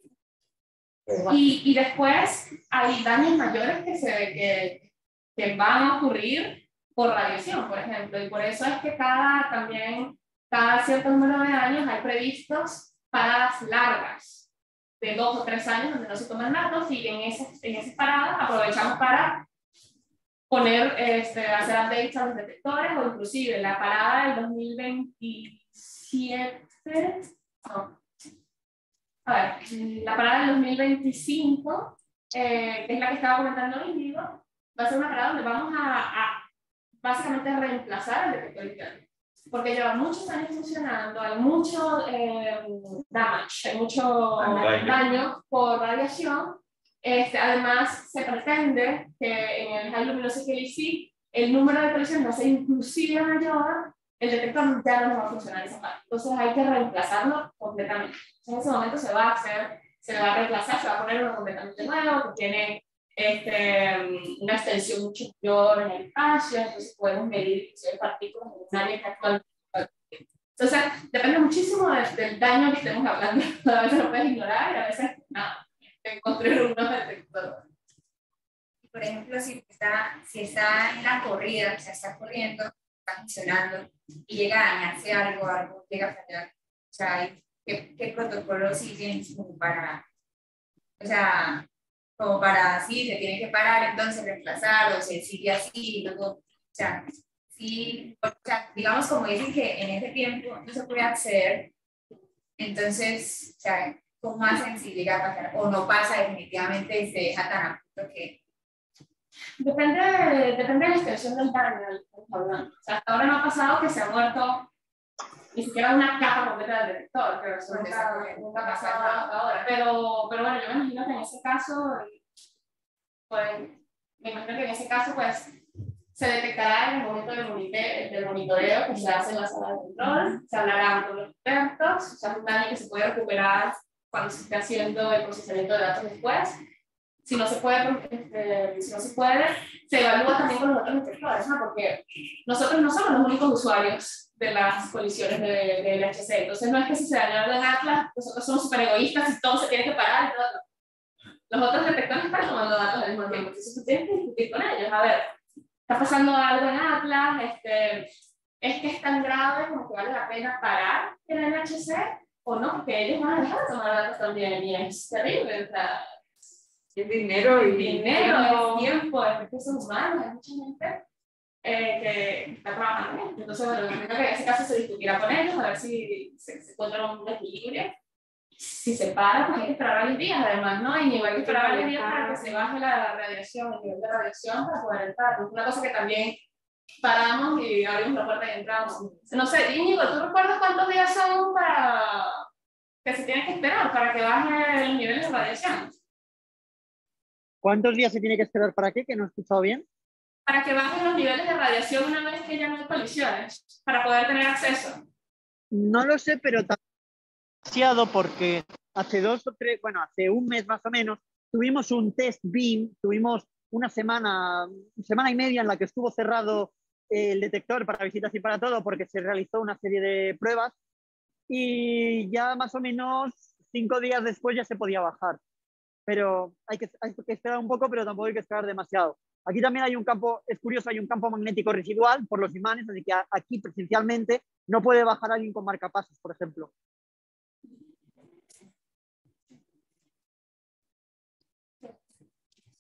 Y, y después hay daños mayores que, se, que, que van a ocurrir por radiación, por ejemplo, y por eso es que cada, también, cada cierto número de años hay previstos paradas largas, de dos o tres años, donde no se toman datos, y en esas, en esas paradas aprovechamos para poner, este, hacer updates a los detectores, o inclusive la parada del dos mil veintisiete, no, a ver, la parada del dos mil veinticinco, eh, que es la que estaba comentando Índigo, va a ser una parada donde vamos a, a básicamente reemplazar el detector interno. Porque lleva muchos años funcionando, hay mucho eh, damage, hay mucho
Daño.
daño por radiación. Este, además, se pretende que en el High Luminosity L I C el número de colisiones va a ser inclusive mayor, el detector ya no va a funcionar esa parte. Entonces hay que reemplazarlo completamente. En ese momento se va a hacer, se le va a reemplazar, se va a poner uno completamente nuevo, que tiene este, una extensión mucho mayor en el espacio, entonces podemos medir partículas en un área que actualmente. Entonces, depende muchísimo de, del daño que estemos hablando. A veces lo puedes ignorar y a veces nada, construir un nuevo detector.
Por ejemplo, si está, si está en la corrida, o sea, está corriendo, está funcionando y llega a dañarse algo, algo llega a fallar, o sea, ¿qué, qué protocolo siguen como para, o sea, como para, sí, se tiene que parar, entonces reemplazar, o se sigue así, y luego, o sea, sí, o sea, digamos como dicen que en ese tiempo no se puede acceder, entonces, o sea, ¿cómo hacen si llega a pasar? O no pasa definitivamente y se deja tan a punto que...
Depende, depende de la extensión del daño del que estamos hablando. O sea, hasta ahora no ha pasado que se ha muerto ni siquiera una capa completa del detector, pero eso nunca, nunca ha pasado hasta ahora. Pero, pero bueno, yo me imagino que en ese caso, pues, me imagino que en ese caso, pues, se detectará en el momento del monitoreo, del monitoreo que se hace en la sala de control, se hablará con los expertos, o sea, un daño que se puede recuperar cuando se esté haciendo el procesamiento de datos después. Si no se puede, este, si no se puede, se evalúa también con los otros detectores, ¿no? Porque nosotros no somos los únicos usuarios de las colisiones de, de L H C. Entonces no es que si se dañó el Atlas, nosotros somos súper egoístas y todo se tiene que parar y todo. Los otros detectores están tomando datos al mismo tiempo. Entonces tú tienes que discutir con ellos. A ver, está pasando algo en Atlas, este, es que es tan grave como que vale la pena parar el L H C o no, porque ellos van a dejar de tomar datos también y es terrible. O sea,
es dinero y
dinero, es tiempo, es recursos humanos, hay mucha gente eh, que está trabajando en esto. Entonces, bueno, yo creo que en ese caso se discutirá con ellos a ver si se, se encuentra un equilibrio. Si se para, pues hay que esperar varios días, además, ¿no? Y hay que esperar varios días para que se baje la radiación, el nivel de radiación para poder entrar. Es una cosa que también paramos y abrimos la puerta y entramos. No sé, Íñigo, ¿tú recuerdas cuántos días son para que se tiene que esperar para que baje el nivel de radiación?
¿Cuántos días se tiene que esperar para qué? Que no he escuchado bien.
Para que bajen los niveles de radiación una vez que ya no hay colisiones, para poder tener acceso.
No lo sé, pero demasiado porque hace dos o tres, bueno, hace un mes más o menos, tuvimos un test beam, tuvimos una semana, semana y media en la que estuvo cerrado el detector para visitas y para todo porque se realizó una serie de pruebas y ya más o menos cinco días después ya se podía bajar. Pero hay que, hay que esperar un poco, pero tampoco hay que esperar demasiado. Aquí también hay un campo, es curioso, hay un campo magnético residual por los imanes, así que aquí presencialmente no puede bajar alguien con marcapasos, por ejemplo.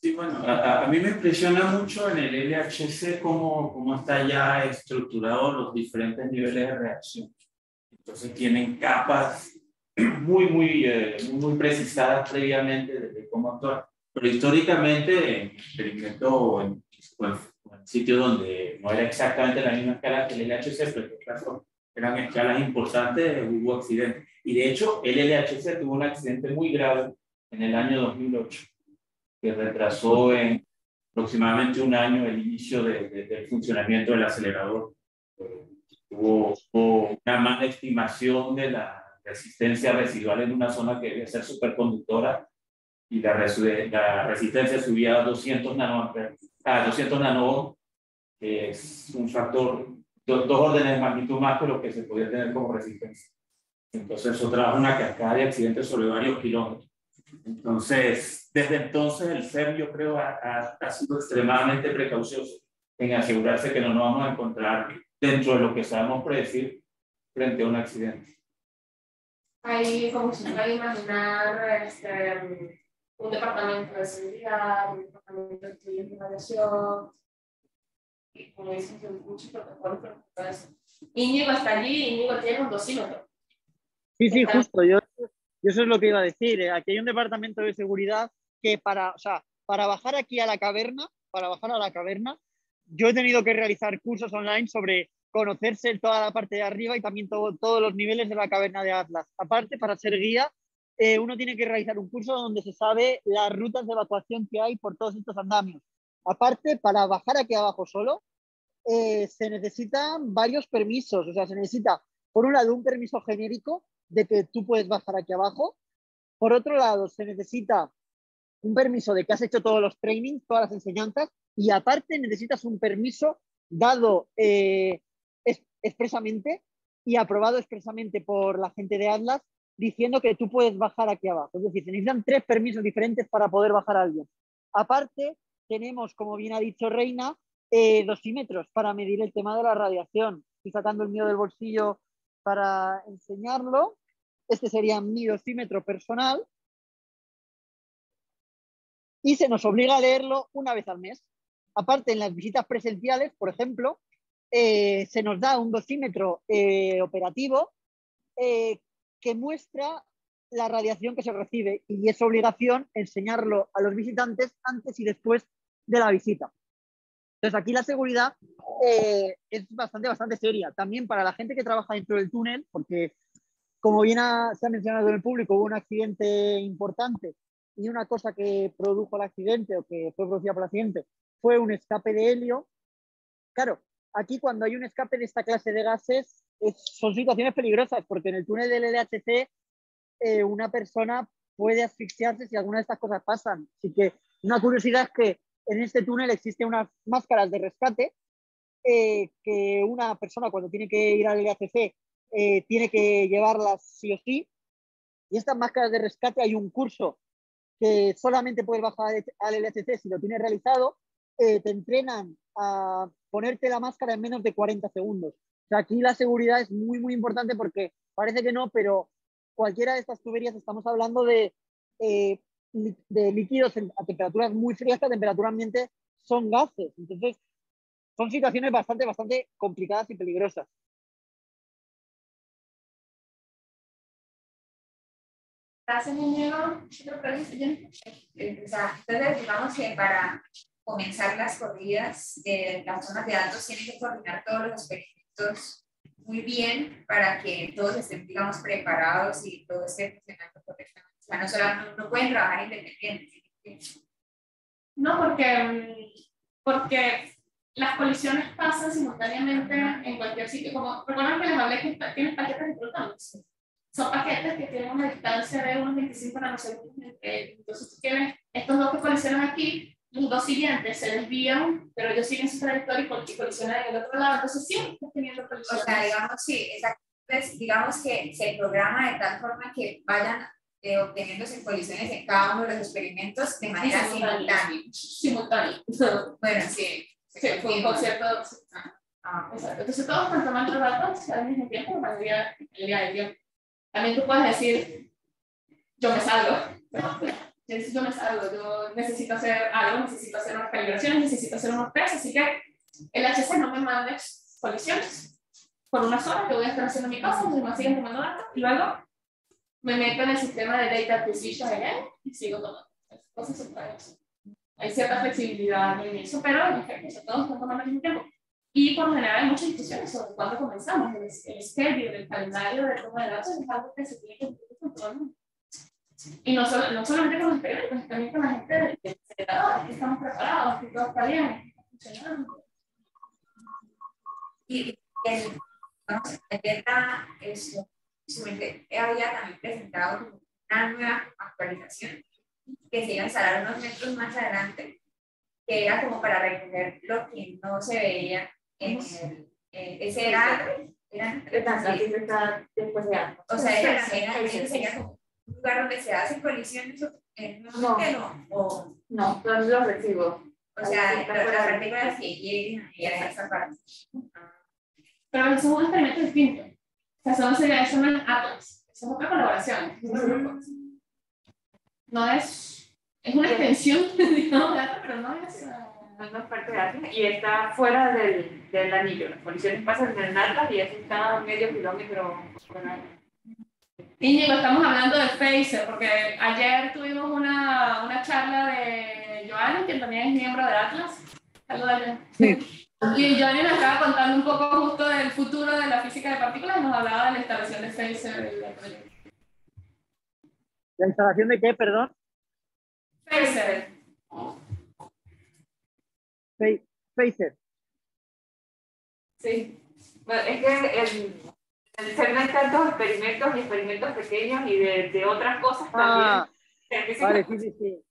Sí, bueno, a, a mí me impresiona mucho en el L H C cómo, cómo está ya estructurado los diferentes niveles de reacción. Entonces tienen capas muy, muy, eh, muy precisadas previamente de cómo actuar. Pero históricamente, en experimento en, en, en sitios donde no era exactamente la misma escala que el L H C, pero en este caso eran escalas importantes, hubo accidentes. Y de hecho, el L H C tuvo un accidente muy grave en el año dos mil ocho, que retrasó en aproximadamente un año el inicio de, de, del funcionamiento del acelerador. Hubo, hubo una mala estimación de la resistencia residual en una zona que debía ser superconductora y la, la resistencia subía a doscientos nanoamperes, a doscientos nanovolts, que es un factor, do, dos órdenes de magnitud más que lo que se podía tener como resistencia. Entonces eso trajo una cascada de accidentes sobre varios kilómetros. Entonces, desde entonces el C E R, yo creo, ha, ha, ha sido extremadamente precaucioso en asegurarse que no nos vamos a encontrar dentro de lo que sabemos predecir frente a un accidente.
Hay, como se puede imaginar, este, un departamento de seguridad, un departamento de estudios de radiación, y como dicen, muchos protocolos para eso. Íñigo está allí, Íñigo tiene un dosímetro.
Sí, sí, justo. Yo, yo eso es lo que iba a decir. Aquí hay un departamento de seguridad que para, o sea, para bajar aquí a la caverna, para bajar a la caverna, yo he tenido que realizar cursos online sobre conocerse toda la parte de arriba y también todo, todos los niveles de la caverna de Atlas. Aparte, para ser guía, eh, uno tiene que realizar un curso donde se sabe las rutas de evacuación que hay por todos estos andamios. Aparte, para bajar aquí abajo solo, eh, se necesitan varios permisos. O sea, se necesita, por un lado, un permiso genérico de que tú puedes bajar aquí abajo. Por otro lado, se necesita un permiso de que has hecho todos los trainings, todas las enseñanzas, y aparte necesitas un permiso dado eh, es, expresamente y aprobado expresamente por la gente de Atlas, diciendo que tú puedes bajar aquí abajo. Es decir, se necesitan tres permisos diferentes para poder bajar a alguien. Aparte, tenemos, como bien ha dicho Reina, eh, dosímetros para medir el tema de la radiación. Estoy sacando el mío del bolsillo para enseñarlo. Este sería mi dosímetro personal. Y se nos obliga a leerlo una vez al mes. Aparte, en las visitas presenciales, por ejemplo, eh, se nos da un dosímetro eh, operativo eh, que muestra la radiación que se recibe y es obligación enseñarlo a los visitantes antes y después de la visita. Entonces, aquí la seguridad eh, es bastante, bastante seria. También para la gente que trabaja dentro del túnel, porque como bien ha, se ha mencionado en el público, hubo un accidente importante y una cosa que produjo el accidente o que fue producida por el accidente fue un escape de helio. Claro, aquí cuando hay un escape de esta clase de gases es, son situaciones peligrosas porque en el túnel del L H C eh, una persona puede asfixiarse si alguna de estas cosas pasan. Así que una curiosidad es que en este túnel existen unas máscaras de rescate eh, que una persona cuando tiene que ir al L H C eh, tiene que llevarlas sí o sí. Y estas máscaras de rescate hay un curso que solamente puedes bajar al L H C si lo tienes realizado. Eh, te entrenan a ponerte la máscara en menos de cuarenta segundos. O sea, aquí la seguridad es muy, muy importante porque parece que no, pero cualquiera de estas tuberías estamos hablando de, eh, de líquidos a temperaturas muy frías, que a temperatura ambiente son gases. Entonces, son situaciones bastante, bastante complicadas y peligrosas.
Gracias, Íñigo. ¿Otra pregunta? Entonces, digamos que para comenzar las corridas, eh, las zonas de datos tienen que coordinar todos los experimentos muy bien para que todos estén, digamos, preparados y todo esté funcionando correctamente. O sea, no, solo, no, no pueden trabajar independientes.
No, porque, porque las colisiones pasan simultáneamente en cualquier sitio. Como, recuerdan que les hablé que tienes paquetes de protones. Son paquetes que tienen una distancia de unos veinticinco nanosegundos entre ellos. Entonces tú tienes estos dos que colisionan aquí, los dos siguientes se desvían, pero ellos siguen su trayectoria y colisionan en el otro lado. Entonces siempre estás teniendo colisiones.
O sea, digamos, sí, exacto. Entonces, digamos que se programa de tal forma que vayan eh, obteniéndose colisiones en cada uno de los experimentos de manera
sí,
simultánea.
Simultánea.
Bueno, sí.
Sí, fue por cierto. Ah, exacto. Entonces todos están tomando datos al mismo tiempo, la mayoría el día del tiempo. También tú puedes decir, yo me salgo. Entonces, yo me salgo, yo necesito hacer algo, necesito hacer unas calibraciones, necesito hacer unos test, así que el H C no me mande colisiones por unas horas, que voy a estar haciendo mi cosa, me siguen tomando datos, y luego me meto en el sistema de Data Acquisition again y sigo tomando cosas surprisas. Hay cierta flexibilidad en eso, pero en efecto, todos están tomando al mismo tiempo. Y por lo general hay muchas discusiones sobre cuándo comenzamos. El, el schedule, el calendario de toma de datos es algo que se tiene que discutir con todo el mundo. Y no, solo, no solamente con los periodistas, también con la gente del acelerador, que estamos preparados, que todo está bien, está funcionando.
Y el, vamos, el Delta es lo que había también presentado una nueva actualización que se iba a instalar unos metros más adelante, que era como para recoger lo que no se veía en el, eh, ese era, era,
está después de algo.
o sea, era, era, era, sería como un lugar donde se hacen colisiones en un
No.
no, o
No, son los recibos.
o sea,
Ahí
las
está fuera de-
partículas que lleguen a esa parte.
Pero eso es un experimento distinto. O sea, eso no sería, eso no es Atlas, eso es otra colaboración. No es, es una extensión, digamos, de Atlas, pero no es...
No es parte de Atlas y está fuera del, del anillo. Las colisiones pasan en el Atlas y eso está a medio kilómetro fuera.
Íñigo, estamos hablando de Phaser, porque ayer tuvimos una, una charla de Joanny, que también es miembro de Atlas. Saludos, Joanny. Y Joanny nos estaba contando un poco justo del futuro de la física de partículas y nos hablaba de la instalación de Phaser. y del proyecto.
¿La instalación de qué, perdón?
Phaser.
Fa- Phaser.
Sí. Bueno, es que el, el CERN hay tantos experimentos y experimentos pequeños y de, de otras cosas
Ah,
también.
vale, sí, sí, sí.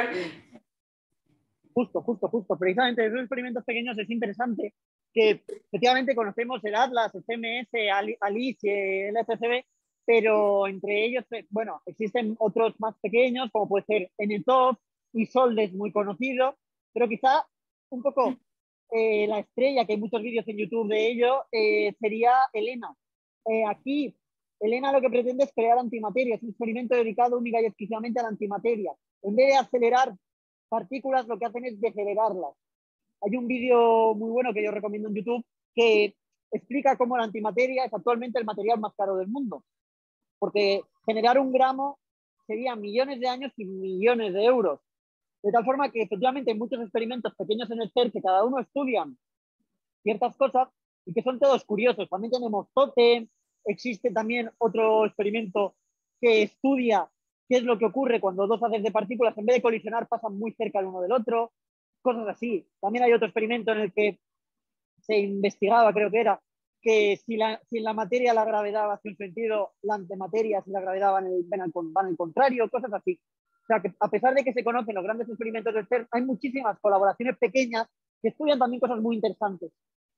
Justo, justo, justo. Precisamente de esos experimentos pequeños es interesante que efectivamente conocemos el Atlas, el C M S, Ali- ALICE y el F C B, pero entre ellos, eh, bueno, existen otros más pequeños, como puede ser N T O F y Soldes, muy conocido, pero quizá un poco eh, la estrella, que hay muchos vídeos en YouTube de ello, eh, sería ELENA. Eh, aquí, ELENA lo que pretende es crear antimateria, es un experimento dedicado única y exclusivamente a la antimateria. En vez de acelerar partículas, lo que hacen es decelerarlas. Hay un vídeo muy bueno que yo recomiendo en YouTube que explica cómo la antimateria es actualmente el material más caro del mundo, porque generar un gramo sería millones de años y millones de euros. De tal forma que efectivamente hay muchos experimentos pequeños en el CERN que cada uno estudian ciertas cosas y que son todos curiosos. También tenemos Totem, existe también otro experimento que estudia qué es lo que ocurre cuando dos haces de partículas en vez de colisionar pasan muy cerca el uno del otro, cosas así. También hay otro experimento en el que se investigaba, creo que era, que si, la, si en la materia la gravedad hace un sentido, la antimateria, si la gravedad va en el, van al, van al contrario, cosas así. O sea, que a pesar de que se conocen los grandes experimentos del CERN, hay muchísimas colaboraciones pequeñas que estudian también cosas muy interesantes.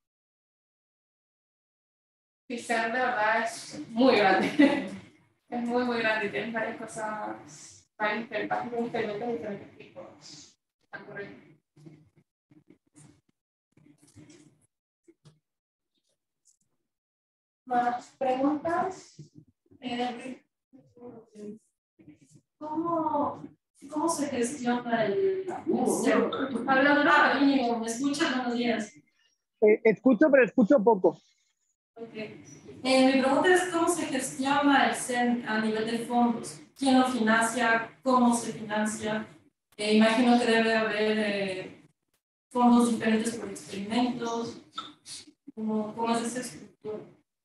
Y CERN de verdad es muy grande. Es muy, muy grande y tienes varias cosas, varios experimentos de diferentes tipos. Están corriendo. ¿Más preguntas?
Eh, ¿Cómo, ¿Cómo se gestiona el, el CERN?
Hablando de
Ah, Íñigo, ¿me escuchas? Buenos días.
Eh, escucho, pero escucho poco.
Okay. Eh, mi pregunta es cómo se gestiona el CERN a nivel de fondos. ¿Quién lo financia? ¿Cómo se financia? Eh, imagino que debe haber eh, fondos diferentes por experimentos. ¿Cómo, cómo es esa estructura?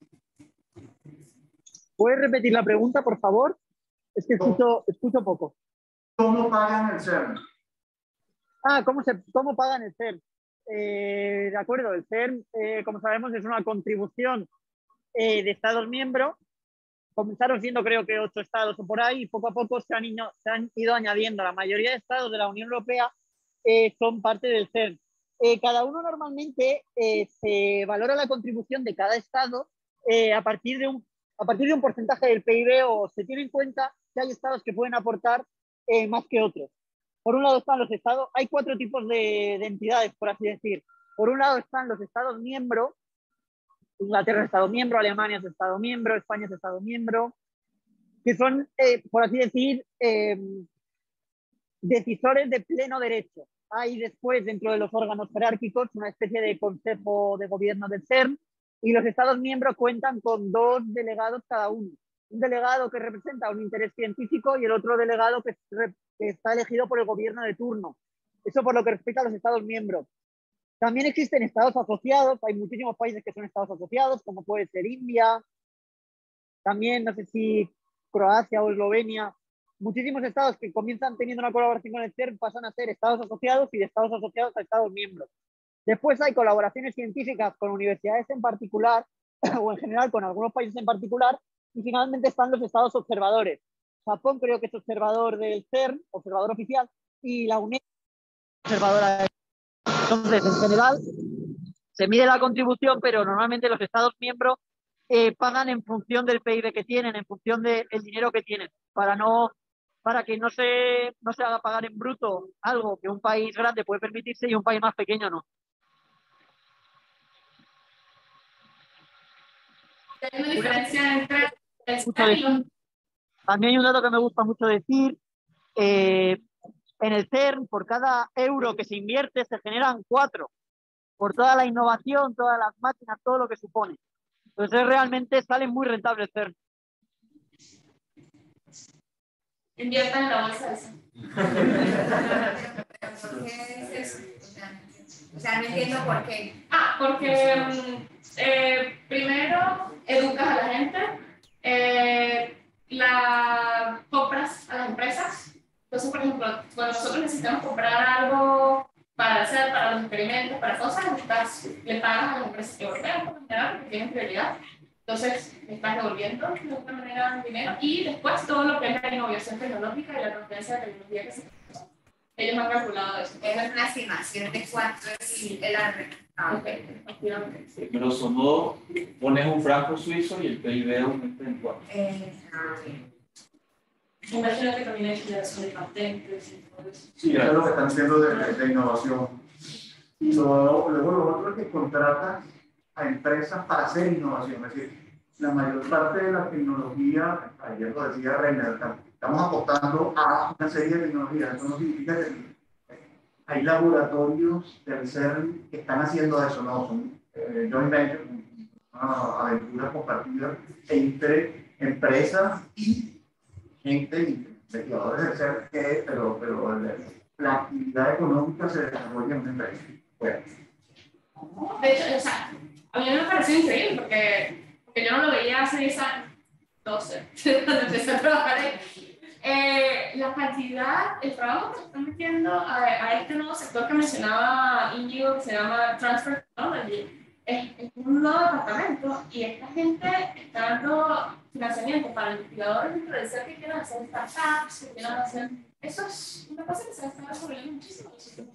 ¿Puedes repetir la pregunta, por favor? Es que escucho, escucho poco.
¿Cómo pagan el CERN?
Ah, ¿cómo, se, cómo pagan el CERN? Eh, de acuerdo, el CERN, eh, como sabemos, es una contribución eh, de Estados miembros. Comenzaron siendo creo que ocho estados o por ahí y poco a poco se han, ido, se han ido añadiendo. La mayoría de estados de la Unión Europea eh, son parte del CERN. Eh, cada uno normalmente eh, se valora la contribución de cada estado eh, a, partir de un, a partir de un porcentaje del P I B o se tiene en cuenta que hay estados que pueden aportar eh, más que otros. Por un lado están los estados, hay cuatro tipos de, de entidades, por así decir. Por un lado están los estados miembros, Inglaterra es estado miembro, Alemania es estado miembro, España es estado miembro, que son, eh, por así decir, eh, decisores de pleno derecho. Hay después, dentro de los órganos jerárquicos, una especie de consejo de gobierno del CERN, y los Estados miembros cuentan con dos delegados cada uno. Un delegado que representa un interés científico y el otro delegado que, que está elegido por el gobierno de turno. Eso por lo que respecta a los Estados miembros. También existen estados asociados, hay muchísimos países que son estados asociados, como puede ser India, también no sé si Croacia o Eslovenia. Muchísimos estados que comienzan teniendo una colaboración con el CERN pasan a ser estados asociados y de estados asociados a estados miembros. Después hay colaboraciones científicas con universidades en particular o en general con algunos países en particular, y finalmente están los estados observadores. Japón creo que es observador del CERN, observador oficial, y la UNESCO observadora de... Entonces, en general, se mide la contribución, pero normalmente los estados miembros eh, pagan en función del P I B que tienen, en función del dinero que tienen, para no para que no se, no se haga pagar en bruto algo que un país grande puede permitirse y un país más pequeño no.
¿Hay una diferencia entre el CERN y los...
También hay un dato que me gusta mucho decir. Eh, en el CERN, por cada euro que se invierte, se generan cuatro. Por toda la innovación, todas las máquinas, todo lo que supone. Entonces, realmente sale muy rentable el CERN.
Inviertan en la bolsa esa.
¿Por qué es eso? O sea, no entiendo por qué.
Ah, porque eh, primero educas a la gente, eh, la compras a las empresas. Entonces, por ejemplo, cuando nosotros necesitamos comprar algo para hacer, para los experimentos, para cosas, estás, le pagas a las empresas europeas por general, porque tienen prioridad. Entonces, me estás devolviendo de alguna manera dinero, y después todo lo que es la innovación tecnológica y la transferencia de tecnología que se hace. Ellos han calculado eso.
Es una estimación de cuánto es el arre. Ah, ok.
Sí, grosso modo, pones un franco suizo y el P I B aumenta en cuatro.
Eh, ah,
Imagino que también hay generación de patentes y todo eso.
Sí, eso es lo que están haciendo de, de, de innovación. Luego, luego lo otro es que contrata a empresas para hacer innovación. Es decir, la mayor parte de la tecnología, ayer lo decía Reiner, estamos apostando a una serie de tecnologías. Eso no significa que hay laboratorios del CERN que están haciendo eso, no, son eh, joint ventures, una aventura compartida entre empresas y gente, investigadores del CERN, que, pero, pero la actividad económica se desarrolla en una empresa. Bueno.
De hecho, o sea, a mí me pareció increíble porque, porque yo no lo veía hace diez años, doce, cuando empecé a trabajar ahí. Eh, la cantidad, el trabajo que se están metiendo a, a este nuevo sector que mencionaba Íñigo, que se llama Transfer Technology, es, es un nuevo departamento, y esta gente está dando financiamiento para investigadores dentro del CERN que quieran hacer startups, que quieran hacer... Eso es una cosa que se está desarrollando muchísimo.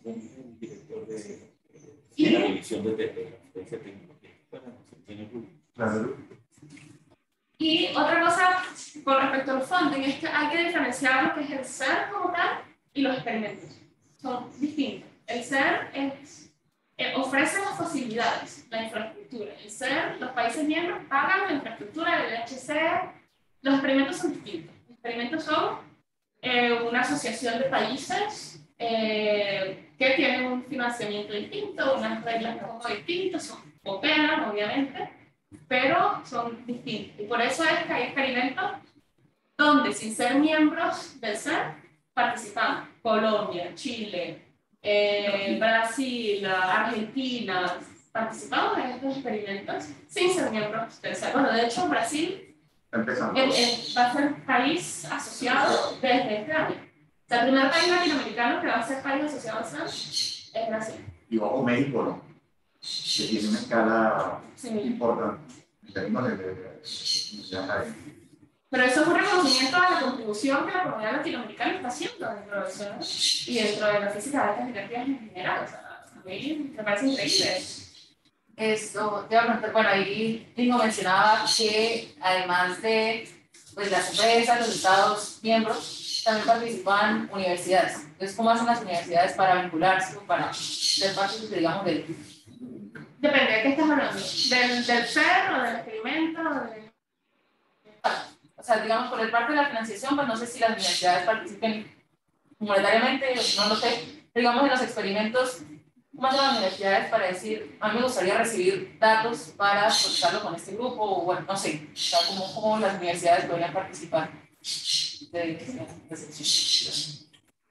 Y la división de tecnología.
Claro.
Y otra cosa con respecto al funding es que hay que diferenciar lo que es el CERN como tal y los experimentos. Son distintos. El CERN es, eh, ofrece las facilidades, la infraestructura. El CERN, los países miembros pagan la infraestructura del H C. Los experimentos son distintos. Los experimentos son eh, una asociación de países eh, que tienen un financiamiento distinto, unas reglas de juego distintas, son cooperan, obviamente, pero son distintos. Y por eso es que hay experimentos donde, sin ser miembros del CERN, participamos. Colombia, Chile, eh, Brasil, Argentina, participamos en estos experimentos sin ser miembros del CERN. Bueno, de hecho, Brasil
Empezando.
el, el, va a ser país asociado desde este año. O sea, el primer país latinoamericano que va a ser país asociado al CERN es Brasil.
Y ojo, México, ¿no? Que tiene una escala
Sí.
importante en términos de, de, de, de
Pero eso es un reconocimiento a la contribución que la comunidad latinoamericana está haciendo dentro de eso, ¿no? Y dentro de la física de altas energías en general. O sea, a mí me parece increíble.
Esto, te iba a preguntar, bueno, ahí Tingo mencionaba que además de pues, las empresas, los estados miembros, también participan universidades. Entonces, ¿cómo hacen las universidades para vincularse o para ser parte, digamos, del...
Depende de qué estás hablando. ¿Del, del CERN o del experimento? O, de...
o sea, digamos, por el parte de la financiación, pues no sé si las universidades participen monetariamente, no lo sé, digamos en los experimentos, ¿cómo hacen las universidades para decir, a mí me gustaría recibir datos para procesarlo con este grupo? O bueno, no sé, o sea, ¿cómo, cómo las universidades podrían participar de, de, de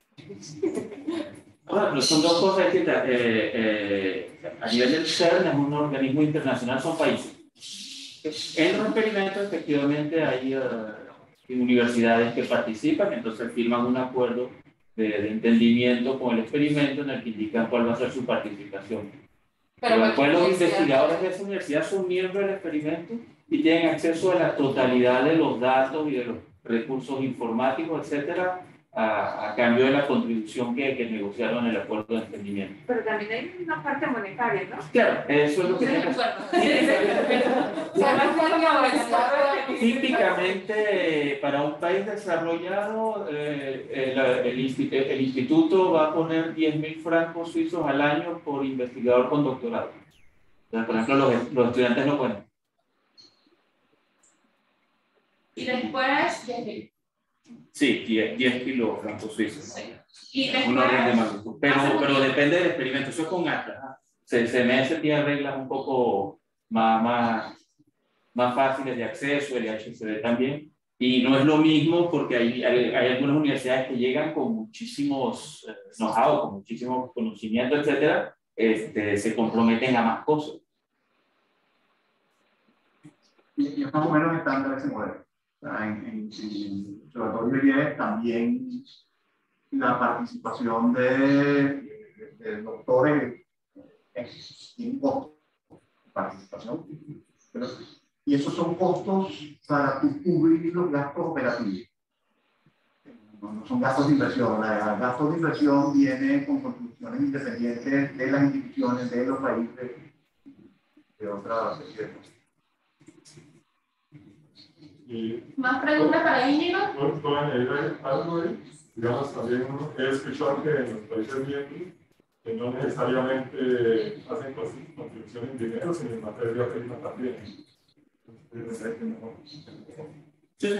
Bueno, pero son dos cosas distintas. Eh, eh, a nivel del CERN, es un organismo internacional, son países. En los experimentos, efectivamente, hay uh, universidades que participan, entonces firman un acuerdo de, de entendimiento con el experimento en el que indican cuál va a ser su participación. Pero, Pero después los investigadores de esa universidad son miembros del experimento y tienen acceso a la totalidad de los datos y de los recursos informáticos, etcétera, A, a cambio de la contribución que, que negociaron en el acuerdo de entendimiento.
Pero también hay una parte monetaria, ¿no?
Claro, eso es lo que típicamente para un país desarrollado eh, el, el, el instituto va a poner diez mil francos suizos al año por investigador con doctorado. O sea, por ejemplo, los, los estudiantes no pueden.
Y después diez mil.
Sí, diez kilos francos suizos.
Sí. Y después,
un orden de magnitud. Pero, pero depende del experimento. Eso es con Atlas. C M S tiene reglas un poco más, más, más fáciles de acceso, el H C D también. Y no es lo mismo porque hay, hay, hay algunas universidades que llegan con muchísimos eh, know-how, con muchísimos conocimientos, etcétera, este, se comprometen a más cosas.
Y, y más o menos estándar ese modelo. En, en, en el observatorio I E también la participación de, de, de doctores sin costo de participación. Pero, y esos son costos para cubrir los gastos operativos. No, no son gastos de inversión. La, el gastos de inversión viene con contribuciones independientes de las instituciones, de los países, de otras.
Y,
¿Más preguntas para Íñigo?
¿Puedo añadir algo ahí? Digamos, también he escuchado que en los países miembros que no necesariamente hacen contribuciones en dinero, sino en materia prima también.
Sí.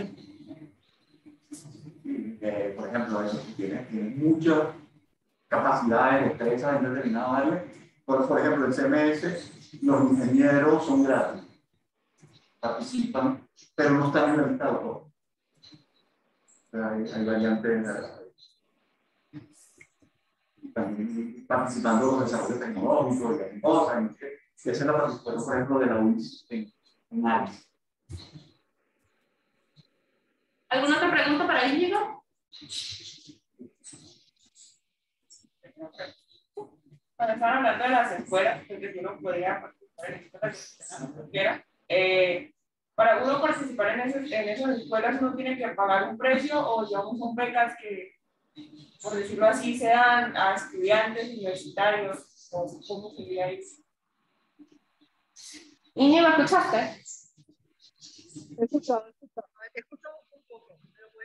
Eh, por ejemplo, ellos tienen, tienen muchas capacidades, destrezas en determinado área. Por, por ejemplo, en C M S, los ingenieros son gratis, participan, pero no están en la lista de autor. Hay, hay variantes en la, también participando en los desarrollos tecnológicos y cosas. Esa es la participación, por ejemplo, de la U I S en, en A L I S.
¿Alguna otra pregunta para Íñigo?
Cuando estaban hablando de las escuelas, porque si uno podría participar en escuelas que quiera, eh, para uno participar en, esos, en esas escuelas uno tiene que pagar un precio o digamos son becas que, por decirlo así, se dan a estudiantes universitarios o cómo sería eso.
Íñigo, ¿escuchaste?
He escuchado, he escuchado. He escuchado un poco. ¿Me lo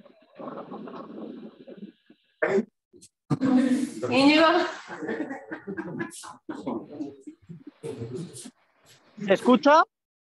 puedes repetir?
Íñigo.
¿Se escucha?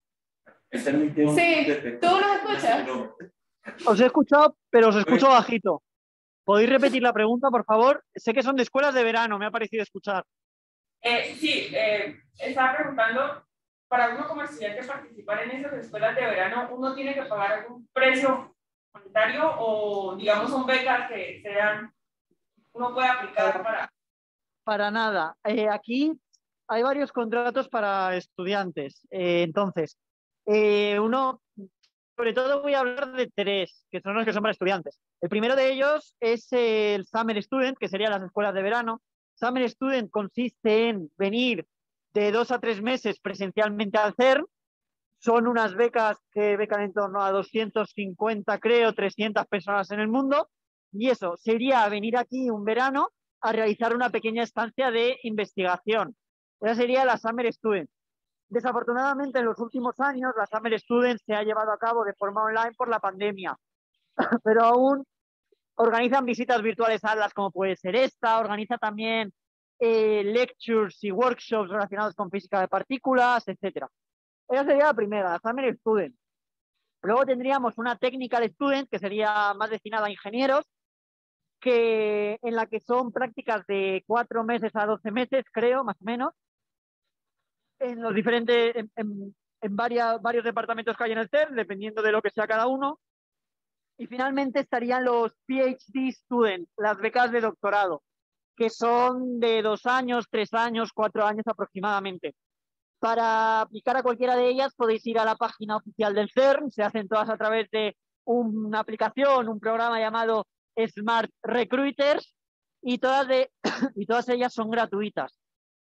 Sí, ¿tú nos escuchas?
Os he escuchado, pero os escucho bajito. ¿Podéis repetir la pregunta, por favor? Sé que son de escuelas de verano, me ha parecido escuchar.
Eh, sí, eh, estaba preguntando, para uno como estudiante participar en esas escuelas de verano, ¿uno tiene que pagar algún precio monetario o digamos son becas que sean, uno puede aplicar para...
Para nada. Eh, aquí hay varios contratos para estudiantes. Eh, entonces, eh, uno, sobre todo voy a hablar de tres, que son los que son para estudiantes. El primero de ellos es el Summer Student, que serían las escuelas de verano. Summer Student consiste en venir de dos a tres meses presencialmente al CERN. Son unas becas que becan en torno a doscientas cincuenta, creo, trescientas personas en el mundo. Y eso sería venir aquí un verano a realizar una pequeña estancia de investigación. Esa sería la Summer Student. Desafortunadamente, en los últimos años, la Summer Student se ha llevado a cabo de forma online por la pandemia, pero aún organizan visitas virtuales a las como puede ser esta, organiza también eh, lectures y workshops relacionados con física de partículas, etcétera. Esa sería la primera, la Summer Student. Luego tendríamos una Technical Student, que sería más destinada a ingenieros, que, en la que son prácticas de cuatro meses a doce meses, creo, más o menos, en los diferentes, en, en, en varias, varios departamentos que hay en el CERN, dependiendo de lo que sea cada uno. Y finalmente estarían los PhD students, las becas de doctorado, que son de dos años, tres años, cuatro años aproximadamente. Para aplicar a cualquiera de ellas podéis ir a la página oficial del CERN, se hacen todas a través de una aplicación, un programa llamado Smart Recruiters, y todas, de, y todas ellas son gratuitas.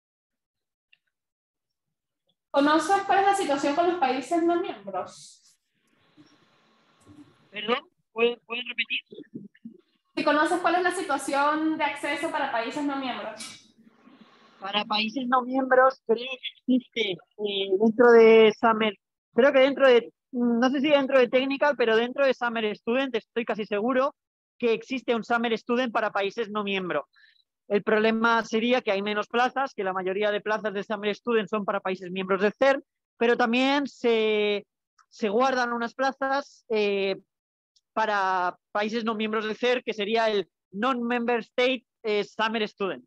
¿Conoces cuál es la situación con los países no miembros?
¿Perdón? ¿Puedes, ¿Puedes repetir?
¿Y conoces cuál es la situación de acceso para países no miembros?
Para países no miembros, creo que existe eh, dentro de Summer, creo que dentro de, no sé si dentro de Technical, pero dentro de Summer Student estoy casi seguro que existe un Summer Student para países no miembros. El problema sería que hay menos plazas, que la mayoría de plazas de Summer Student son para países miembros del CERN, pero también se, se guardan unas plazas eh, para países no miembros del CERN, que sería el Non-Member State eh, Summer Student.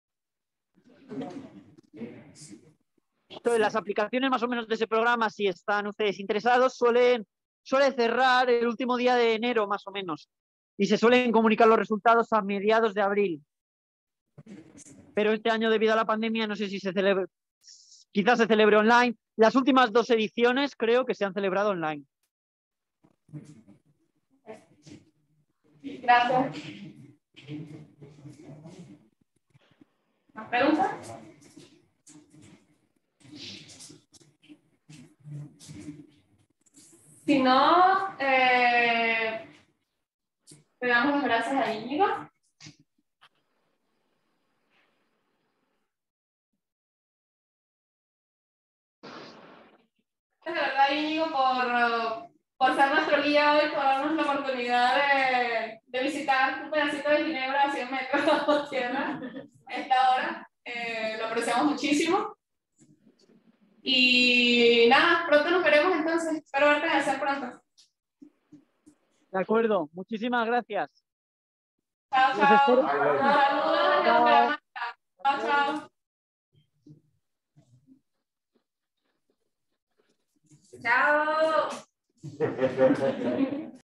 Entonces, las aplicaciones más o menos de ese programa, si están ustedes interesados, suelen, suelen cerrar el último día de enero más o menos y se suelen comunicar los resultados a mediados de abril. Pero este año, debido a la pandemia, no sé si se celebra, quizás se celebre online. Las últimas dos ediciones creo que se han celebrado online.
Gracias. ¿Más preguntas? Si no, eh, le damos las gracias a Íñigo. De verdad, Íñigo, por, por ser nuestro guía hoy, por darnos la oportunidad de, de visitar un pedacito de Ginebra a cien metros bajo tierra a esta hora. Eh, lo apreciamos muchísimo. Y nada, pronto nos veremos entonces. Espero verte en el CERN pronto.
De acuerdo, muchísimas gracias.
Chao,
Los
chao.
espero.
Saludos. Chao, chao.
Chao.